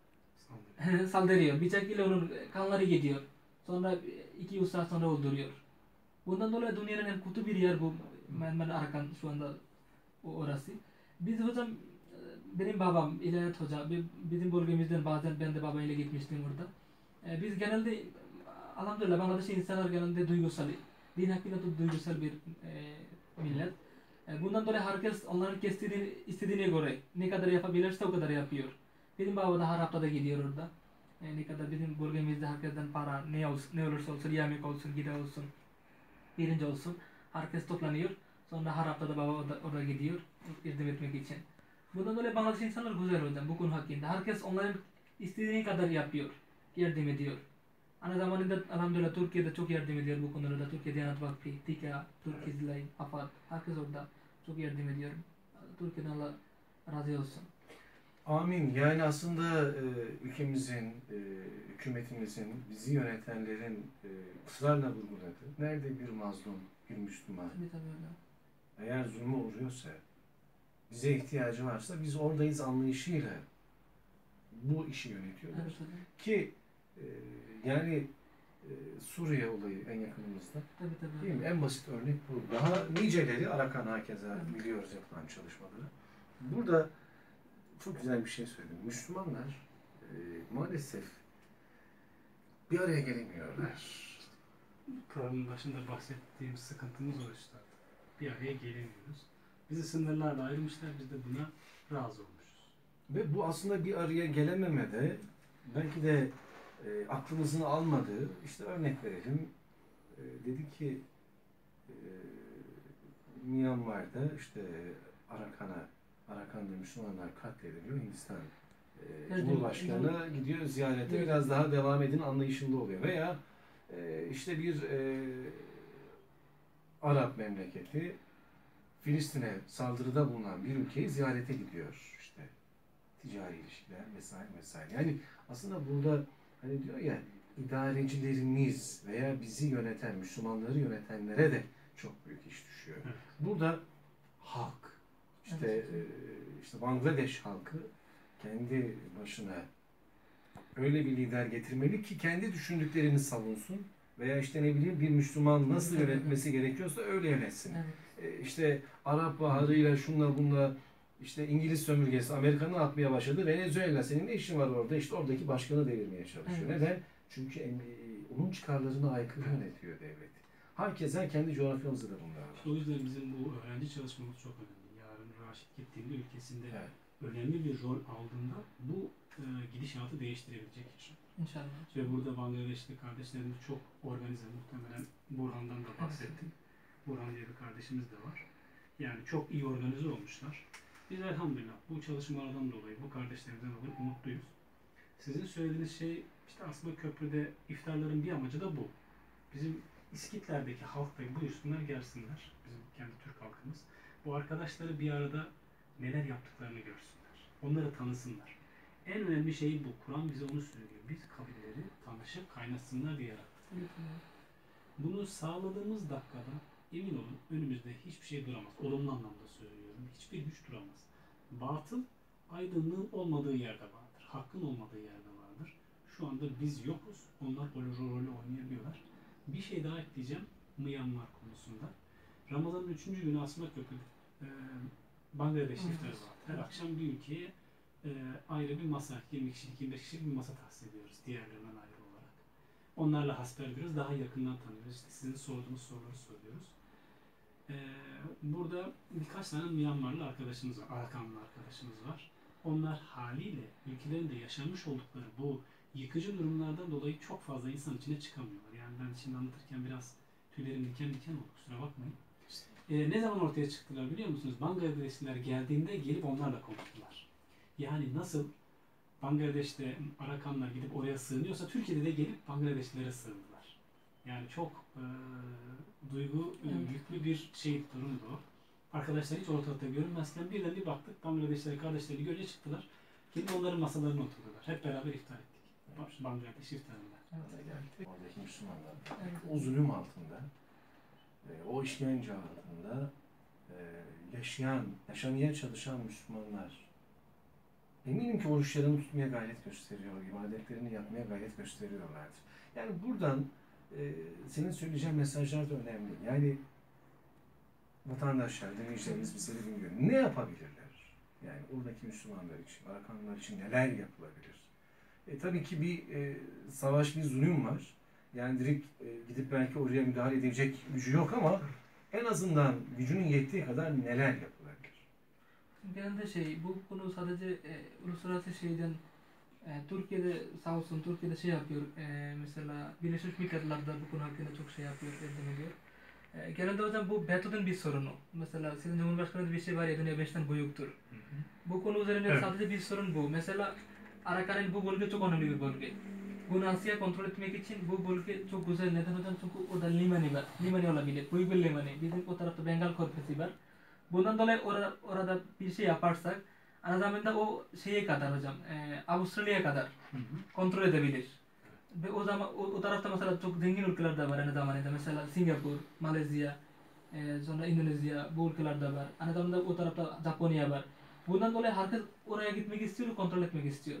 Saldırıyor. Bıçak ile onun kanları gidiyor. Sonra iki üç saat sonra öldürüyor. Bundan dolayı dünyanın en kötü bir yer bu. Myanmar Arakan şu anda orası. Biz hocam benim babam İlahiyat Hoca bizim bölgemizden bazen ben de babayla gitmiştim orada. Biz genelde elhamdülillah Bangladeş'te insanlar genelde duygusal. Din hakkında çok duygusal bir e, millet. E, bundan dolayı herkes onların istediğine, istediğine göre ne kadar yapabilirse o kadar yapıyor. Benim baba da her haftada gidiyor orada. E, ne kadar bizim bölgemizde herkesten para ne, olsun, ne olursa olsun, yemek olsun, gida olsun, pirinç olsun. Herkes toplanıyor. Sonra her haftada baba orada, orada gidiyor yardım etmek için. Bundan dolayı Bangladeş insanlar güzel hocam bu konu hakkında. Herkes onların istediğine kadar yapıyor, yardım ediyor. Aynı zamanda elhamdülillah Türkiye'de çok yardım ediyor bu konularda. Türkiye Diyanet Vakfı, TİKA, Türk İzlay, AFAD, herkes orada çok yardım ediyor. Türkiye'den Allah razı olsun. Amin. Yani aslında e, ülkemizin, e, hükümetimizin, bizi yönetenlerin e, ısrarla vurguladığı, nerede bir mazlum, bir Müslüman, Tabii tabii öyle. eğer zulme uğruyorsa, bize ihtiyacı varsa biz oradayız anlayışıyla bu işi yönetiyorlar. Evet, tabii. Ki e, yani e, Suriye olayı en yakınımızda. Tabii tabii. Değil mi? En basit örnek bu. Daha niceleri Arakan hakeza biliyoruz yapılan çalışmaları. Burada çok güzel bir şey söyledim. Müslümanlar e, maalesef bir araya gelemiyorlar. Programın başında bahsettiğim sıkıntımız o üstad. Bir araya gelemiyoruz. Bizi sınırlarla ayırmışlar, biz de buna razı olmuşuz. Ve bu aslında bir araya gelememede belki de e, aklımızın almadığı, işte örnek verelim, e, dedi ki e, Myanmar'da işte Arakan'a, Arakan'da Müslümanlar katlediliyor, Hindistan e, Evet, Cumhurbaşkanı gidiyor ziyarete, Evet. biraz daha devam edin anlayışında oluyor. Veya e, işte bir e, Arap memleketi Filistin'e saldırıda bulunan bir ülkeyi ziyarete gidiyor işte. Ticari ilişkiler vesaire vesaire. Yani aslında burada hani diyor ya, idarecilerimiz veya bizi yöneten, Müslümanları yönetenlere de çok büyük iş düşüyor. Evet. Burada halk, işte Evet. e, işte Bangladeş halkı kendi başına öyle bir lider getirmeli ki kendi düşündüklerini savunsun veya işte ne bileyim bir Müslüman nasıl Evet. yönetmesi gerekiyorsa öyle yönetsin. Evet. E, işte Arap Baharı'yla şunla bunla işte İngiliz sömürgesi Amerika'nın atmaya başladı. Venezuela senin ne işin var orada? İşte oradaki başkanı devirmeye çalışıyor. Evet. Neden? Çünkü em- onun çıkarlarına aykırı yönetiyor devlet. Herkesten kendi coğrafyamızda da bunlar var. O yüzden bizim bu öğrenci çalışmamız çok önemli. Yarın Raşit gittiğinde ülkesinde Evet. önemli bir rol aldığında bu e, gidişatı değiştirebilecek inşallah. İnşallah. Ve burada Bangladeşli kardeşlerimiz çok organize, muhtemelen Burhan'dan da bahsettim. Burhan diye bir kardeşimiz de var. Yani çok iyi organize olmuşlar. Biz elhamdülillah bu çalışmalardan dolayı, bu kardeşlerimizden dolayı umutluyuz. Sizin söylediğiniz şey, işte aslında köprüde iftarların bir amacı da bu. Bizim İskitler'deki halk da buyursunlar gelsinler. Bizim kendi Türk halkımız. Bu arkadaşları bir arada neler yaptıklarını görsünler. Onları tanısınlar. En önemli şey bu. Kur'an bize onu söylüyor. Biz kabilleri tanışıp kaynasınlar diye yarattık. Bunu sağladığımız dakikada emin olun önümüzde hiçbir şey duramaz. Olumlu anlamda söylüyorum. Hiçbir güç duramaz. Batıl aydınlığın olmadığı yerde vardır. Hakkın olmadığı yerde vardır. Şu anda biz yokuz. Onlar o rolü oynayabiliyorlar. Bir şey daha ekleyeceğim Myanmar konusunda. Ramazan'ın üçüncü günü Asma Köprü'de e, Bangladeş iftarı var. Her akşam bir ülkeye e, ayrı bir masa, yirmi kişilik, yirmi beş kişilik bir masa tahsis ediyoruz diğerlerinden ayrı olarak. Onlarla hasbelgiriz, daha yakından tanıyoruz. İşte sizin sorduğunuz soruları soruyoruz. E, burada birkaç tane Myanmarlı arkadaşımız var, Arakanlı arkadaşımız var. Onlar haliyle ülkelerinde yaşamış oldukları bu yıkıcı durumlardan dolayı çok fazla insan içine çıkamıyorlar. Yani ben şimdi anlatırken biraz tüylerim diken diken oldu, kusura bakmayın. Ee, ne zaman ortaya çıktılar biliyor musunuz? Bangladeşliler geldiğinde gelip onlarla konuştular. Yani nasıl Bangladeş'te Arakanlar gidip oraya sığınıyorsa Türkiye'de de gelip Bangladeşlilere sığındılar. Yani çok e, duygu e, Evet. yüklü bir şey durumdu o. Arkadaşlar hiç ortalıkta görünmezken birden bir baktık Bangladeşleri kardeşleri görünce çıktılar. Gelip onların masalarına oturdular. Hep beraber iftar ettik. Bangladeş iftarında. Evet. Oradaki Müslümanlar Evet. o zulüm altında, e, o işkence altında e, yaşayan, yaşamaya çalışan Müslümanlar eminim ki oruçlarını tutmaya gayret gösteriyor, ibadetlerini yapmaya gayret gösteriyorlardır. Yani buradan e, senin söyleyeceğin mesajlar da önemli. Yani vatandaşlar, dinleyicilerimiz bizleri dinliyor. Ne yapabilirler? Yani oradaki Müslümanlar için, Arakanlar için neler yapılabilir? E, tabii ki bir e, savaş, bir zulüm var. Yani direkt e, gidip belki oraya müdahale edecek gücü yok ama en azından gücünün yettiği kadar neler yapılabilir? Genelde şey, bu konu sadece e, uluslararası şeyden e, Türkiye'de sağ olsun Türkiye'de şey yapıyor, e, mesela Birleşmiş Milletler'de bu konu hakkında çok şey yapıyor, yardım ediyor. E, genelde hocam bu Betül'ün bir sorunu. Mesela sizin Cumhurbaşkanı'nda bir şey var ya, dünya beşten büyüktür. Hı hı. Bu konu üzerinde Evet. sadece bir sorun bu. Mesela Arakan'ın bu bölge çok önemli bir bölge. Bunu Asya kontrol etmek için bu bölge çok güzel. Neden hocam? Çünkü orada limani var. Limani olabilir. Büyük bir limani. Bizim o tarafta Bengal Körfezi var. Bundan dolayı orada, orada bir şey yaparsak aynı zamanda o şeye kadar hocam, e, Avustralya'ya kadar Hı hı. kontrol edebilir. Ve o zaman o, o tarafta mesela çok zengin ülkeler de var aynı zamanda. Mesela Singapur, Malezya, e, sonra Endonezya bu ülkeler de var. Aynı zamanda o tarafta Japonya var. Bundan dolayı herkes oraya gitmek istiyor, kontrol etmek istiyor.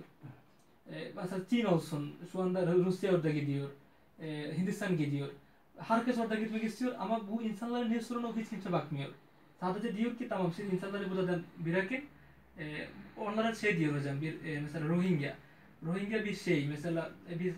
E, mesela Çin olsun, şu anda Rusya orada gidiyor, e, Hindistan gidiyor. Herkes orada gitmek istiyor ama bu insanların ne sorunu hiç kimse bakmıyor. Sadece diyor ki tamam siz insanları buradan bırakın. E, onlara şey diyor hocam, bir e, mesela Rohingya. Rohingya bir şey, mesela e, biz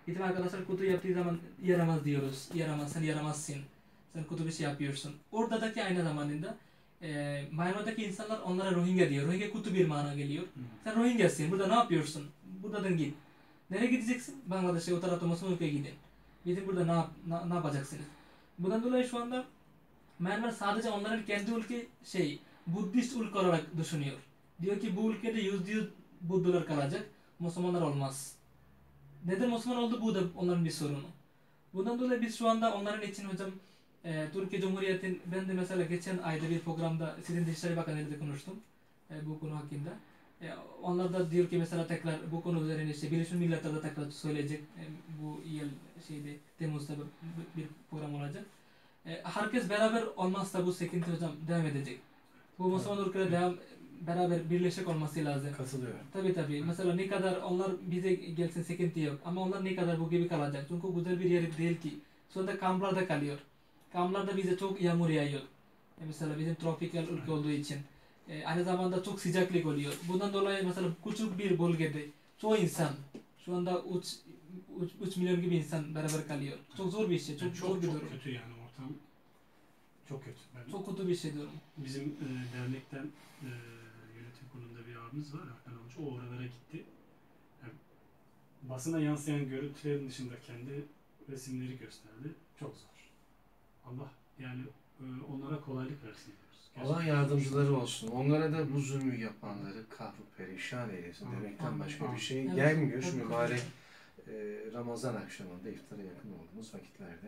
Bizim arkadaşlar kutu yaptığı zaman yaramaz diyoruz. Yaramaz, sen yaramazsın. Sen kutu bir şey yapıyorsun. Oradaki aynı zamanda e, Myanmar'daki insanlar onlara Rohingya diyor. Rohingya kutu bir mana geliyor. Hı. Sen Rohingya'sın. Burada ne yapıyorsun? Buradan git. Nereye gideceksin? Bangladeş'e, o tarafta Müslüman ülkeye gidin. Bizim burada ne, yap, ne, ne yapacaksınız? Bundan dolayı şu anda Myanmar sadece onların kendi ülke şey, Buddhist ülke olarak düşünüyor. Diyor ki bu ülkede yüzde yüz Buddalar kalacak, Müslümanlar olmaz. Neden Müslüman oldu? Bu da onların bir sorunu. Bundan dolayı biz şu anda onların için hocam e, Türkiye Cumhuriyeti'nin, ben de mesela geçen ayda bir programda sizin Dışişleri Bakanı'yla konuştum e, bu konu hakkında. E, onlar da diyor ki mesela tekrar bu konu üzerine işte Birleşmiş Milletler'de tekrar söyleyecek e, bu yıl şeyde Temmuz'da bir, bir program olacak. E, herkes beraber olmazsa bu sıkıntı hocam devam edecek. Bu Müslüman ülkeler devam beraber birleşik olması lazım. Katılıyorum. Tabii tabii. Mesela ne kadar onlar bize gelsin sıkıntı yok. Ama onlar ne kadar bu gibi kalacak. Çünkü güzel bir yer değil ki. Sonra kamplarda kalıyor. Kamplarda bize çok yağmur yağıyor. E mesela bizim tropikal ülke olduğu için. E, aynı zamanda çok sıcaklık oluyor. Bundan dolayı mesela küçük bir bölgede çoğu insan şu anda üç milyon gibi insan beraber kalıyor. Çok zor bir şey. Çok, Yani çok zor bir çok durum. kötü yani ortam. Çok kötü. Ben, Çok kötü bir şey diyorum. bizim e, dernekten e, yönetim kurulunda bir abimiz var. Hakan Avuç. O oralara gitti. Yani, basına yansıyan görüntülerin dışında kendi resimleri gösterdi. Çok zor. Allah yani e, onlara kolaylık versin diyoruz. Gerçekten. Allah yardımcıları olsun. Onlara da bu zulmü yapanları kahru perişan eylesin Amin. demekten başka Amin. bir şey Evet. gelmiyor. Şu Evet. mübarek e, Ramazan akşamında iftara yakın olduğumuz vakitlerde.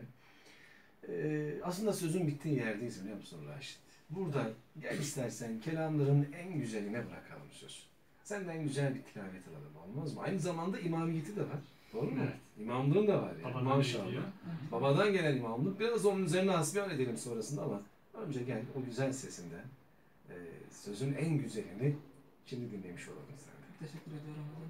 E, aslında sözün bittiği yerdeyiz biliyor musun Raşit? Burada gel istersen kelamların en güzeline bırakalım söz. Senden güzel bir tilavet alalım olmaz mı? Aynı zamanda imamiyeti de var. Doğru mu? Evet. İmamlığın da var yani. Babadan Maşallah. geliyor. Babadan gelen imamlık. Biraz onun üzerine hasbihal edelim sonrasında ama önce gel o güzel sesinden e, sözün en güzelini şimdi dinlemiş olalım senden. Teşekkür ediyorum hocam.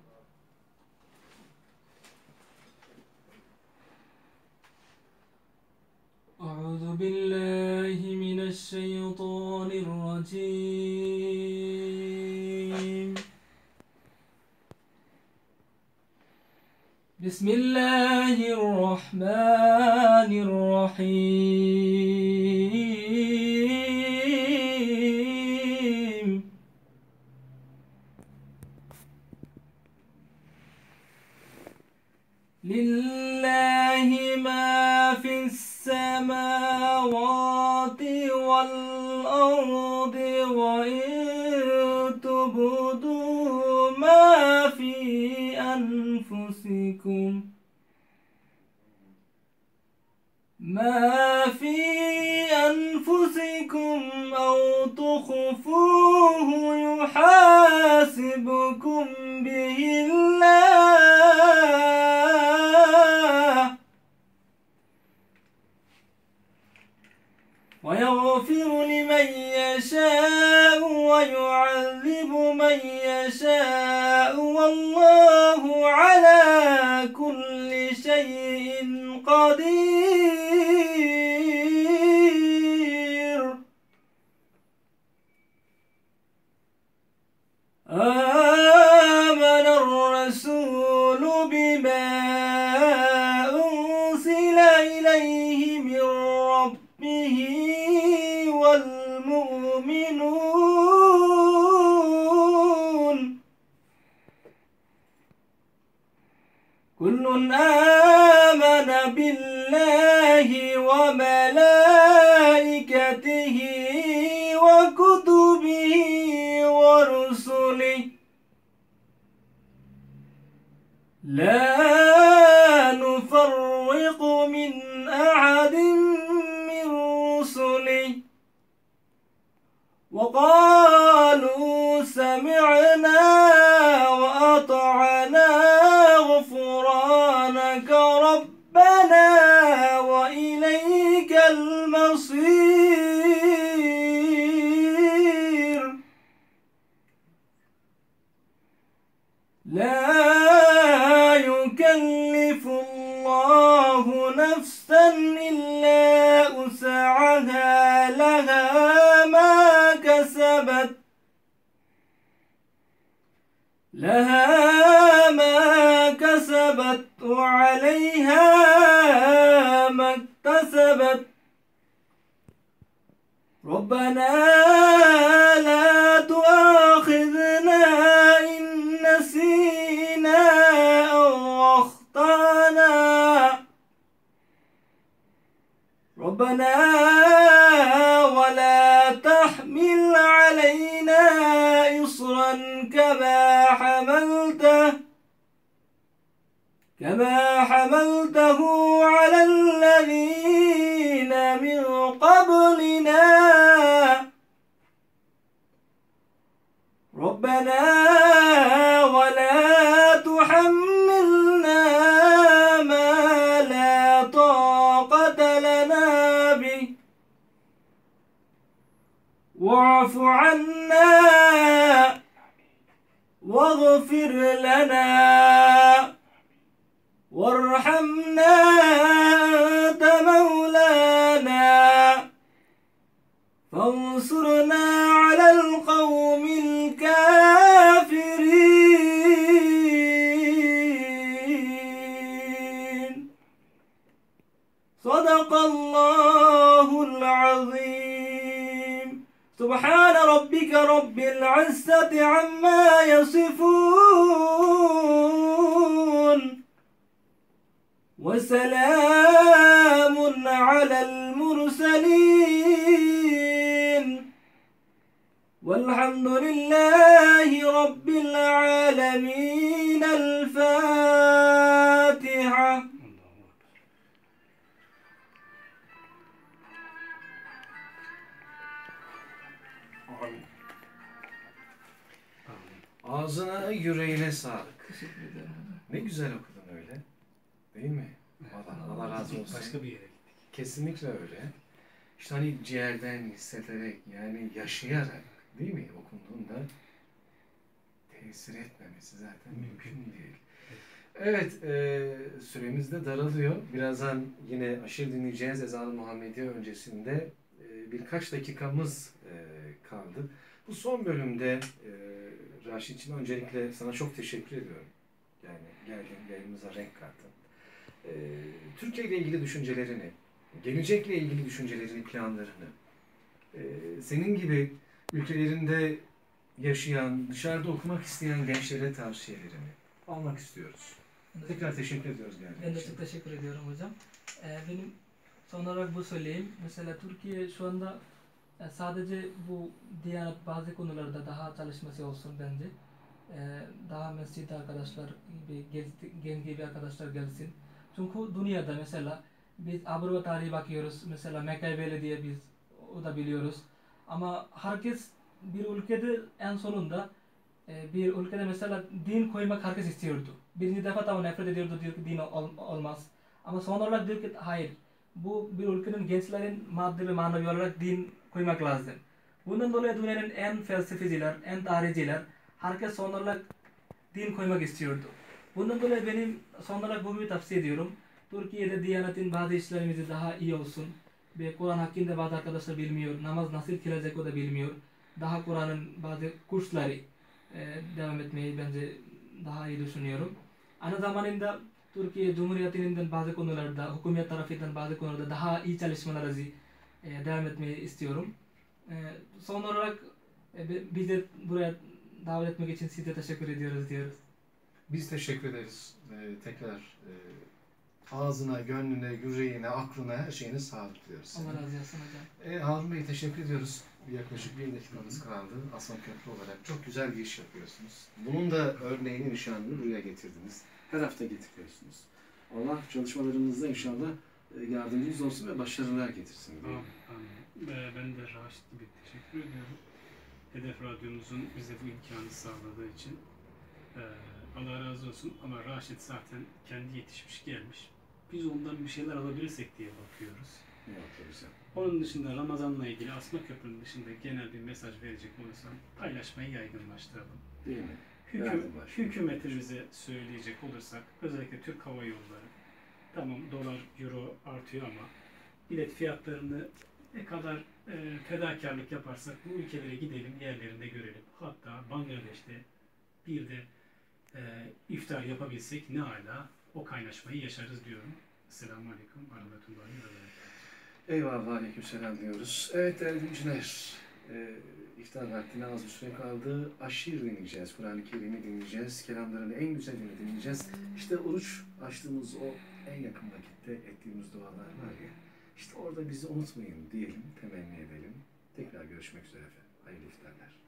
أعوذ بالله من الشيطان الرجيم بسم الله الرحمن الرحيم لله ما في السماوات والأرض وإن تبدوا ما في أنفسكم ما في أنفسكم أو تخفوه يحاسبكم به الله ويغفر لمن يشاء ويعذب من يشاء والله على كل شيء قدير آمن الرسول بما أنزل إليه من ربه والمؤمنون كل آمن بالله وملائكته وكتبه ورسله لا نفرق من أحد من رسله وقالوا سمعنا وأطعنا غفرانك ربنا وإليك المصير لا يكلف الله نفسا إلا وسعها لها ما كسبت لها ما كسبت وعليها عليها ما اكتسبت ربنا لا تؤاخذنا إن نسينا أو أخطأنا ربنا ولا تحمل علينا إصرا كما حملته كما حملته على الذين من قبلنا ربنا ولا تحملنا ما لا طاقة لنا به واعف عنا واغفر لنا وارحمنا أنت مولانا فانصرنا على القوم الكافرين صدق الله العظيم سبحان ربك رب العزة عما يصفون وسلام على المرسلين والحمد لله رب العالمين الفاتحة. Ağzına, yüreğine sağlık. Teşekkür ederim. Ne güzel okudun öyle. Değil mi? Allah, Allah razı olsun. Başka bir yere gittik. Kesinlikle öyle. İşte hani ciğerden hissederek, yani yaşayarak, değil mi? Okunduğunda tesir etmemesi zaten mümkün değil. Evet, e, süremiz de daralıyor. Birazdan yine aşırı dinleyeceğiz ezan-ı Muhammediye öncesinde e, birkaç dakikamız e, kaldı. Bu son bölümde e, Raşit'ciğim öncelikle sana çok teşekkür ediyorum. Yani geldin, yayınımıza renk kattın. E, Türkiye ile ilgili düşüncelerini, gelecekle ilgili düşüncelerini, planlarını, e, senin gibi ülkelerinde yaşayan, dışarıda okumak isteyen gençlere tavsiyelerini almak istiyoruz. Tekrar teşekkür ediyoruz geldiğiniz Ben de için. çok teşekkür ediyorum hocam. Ee, benim son olarak bu söyleyeyim. Mesela Türkiye şu anda e, sadece bu Diyanet bazı konularda daha çalışması olsun bence. Ee, daha mescid arkadaşlar gibi, genç, genç gibi arkadaşlar gelsin. Çünkü dünyada mesela biz Avrupa tarihi bakıyoruz. Mesela Mekke Belediye biz o da biliyoruz. Ama herkes bir ülkede en sonunda e, bir ülkede mesela din koymak herkes istiyordu. Birinci defa tamam nefret ediyordu, diyor ki din ol, olmaz. Ama son olarak diyor ki hayır. Bu bir ülkenin gençlerin maddi ve manevi olarak din koymak lazım. Bundan dolayı dünyanın en felsefeciler, en tarihçiler herkes son olarak din koymak istiyordu. Bundan dolayı benim son olarak bunu tavsiye ediyorum. Türkiye'de Diyanet'in bazı işlerimizi daha iyi olsun. Ve Kur'an hakkında bazı arkadaşlar bilmiyor. Namaz nasıl kılacak o da bilmiyor. Daha Kur'an'ın bazı kursları e, devam etmeyi bence daha iyi düşünüyorum. Aynı zamanda Türkiye Cumhuriyeti'nin bazı konularda, hükümet tarafından bazı konularda daha iyi çalışmaları e, devam etmeyi istiyorum. E, son olarak e, bizi buraya davet etmek için size teşekkür ediyoruz diyoruz. Biz teşekkür ederiz. Ee, tekrar e, ağzına, gönlüne, yüreğine, aklına, her şeyine sağlık diliyoruz. Allah razı olsun hocam. E, Harun Bey teşekkür ediyoruz. Yaklaşık bir dakikamız kaldı. Aslan Köprü olarak çok güzel bir iş yapıyorsunuz. Bunun da örneğini, nişanını buraya getirdiniz. Her hafta getiriyorsunuz. Allah çalışmalarınızda inşallah yardımcınız olsun ve başarılar getirsin. Amin. Amin. Ee, Ben de Raşit gibi teşekkür ediyorum. Hedef Radyomuzun bize bu imkanı sağladığı için. Ee, Allah razı olsun ama Raşit zaten kendi yetişmiş gelmiş. Biz ondan bir şeyler alabilirsek diye bakıyoruz. Ne yapıyoruz? Onun dışında Ramazan'la ilgili Asma Köprü'nün dışında genel bir mesaj verecek olursam paylaşmayı yaygınlaştıralım. Değil mi? Hüküm, Yaygınlaştıralım. hükümetimize söyleyecek olursak özellikle Türk Hava Yolları tamam dolar, euro artıyor ama bilet fiyatlarını ne kadar e, fedakarlık yaparsak bu ülkelere gidelim, yerlerinde görelim. Hatta Bangladeş'te bir de e, iftar yapabilsek ne âlâ. o kaynaşmayı yaşarız diyorum. Selamun Aleyküm. Arabatullahi ve Berekatuhu. Eyvallah, aleykümselam diyoruz. Evet değerli dinleyiciler, e, iftar vaktine az bir süre kaldı. Aşir dinleyeceğiz, Kur'an-ı Kerim'i dinleyeceğiz, kelamların en güzelini dinleyeceğiz. İşte oruç açtığımız o en yakın vakitte ettiğimiz dualar var ya, işte orada bizi unutmayın diyelim, temenni edelim. Tekrar görüşmek üzere efendim. Hayırlı iftarlar.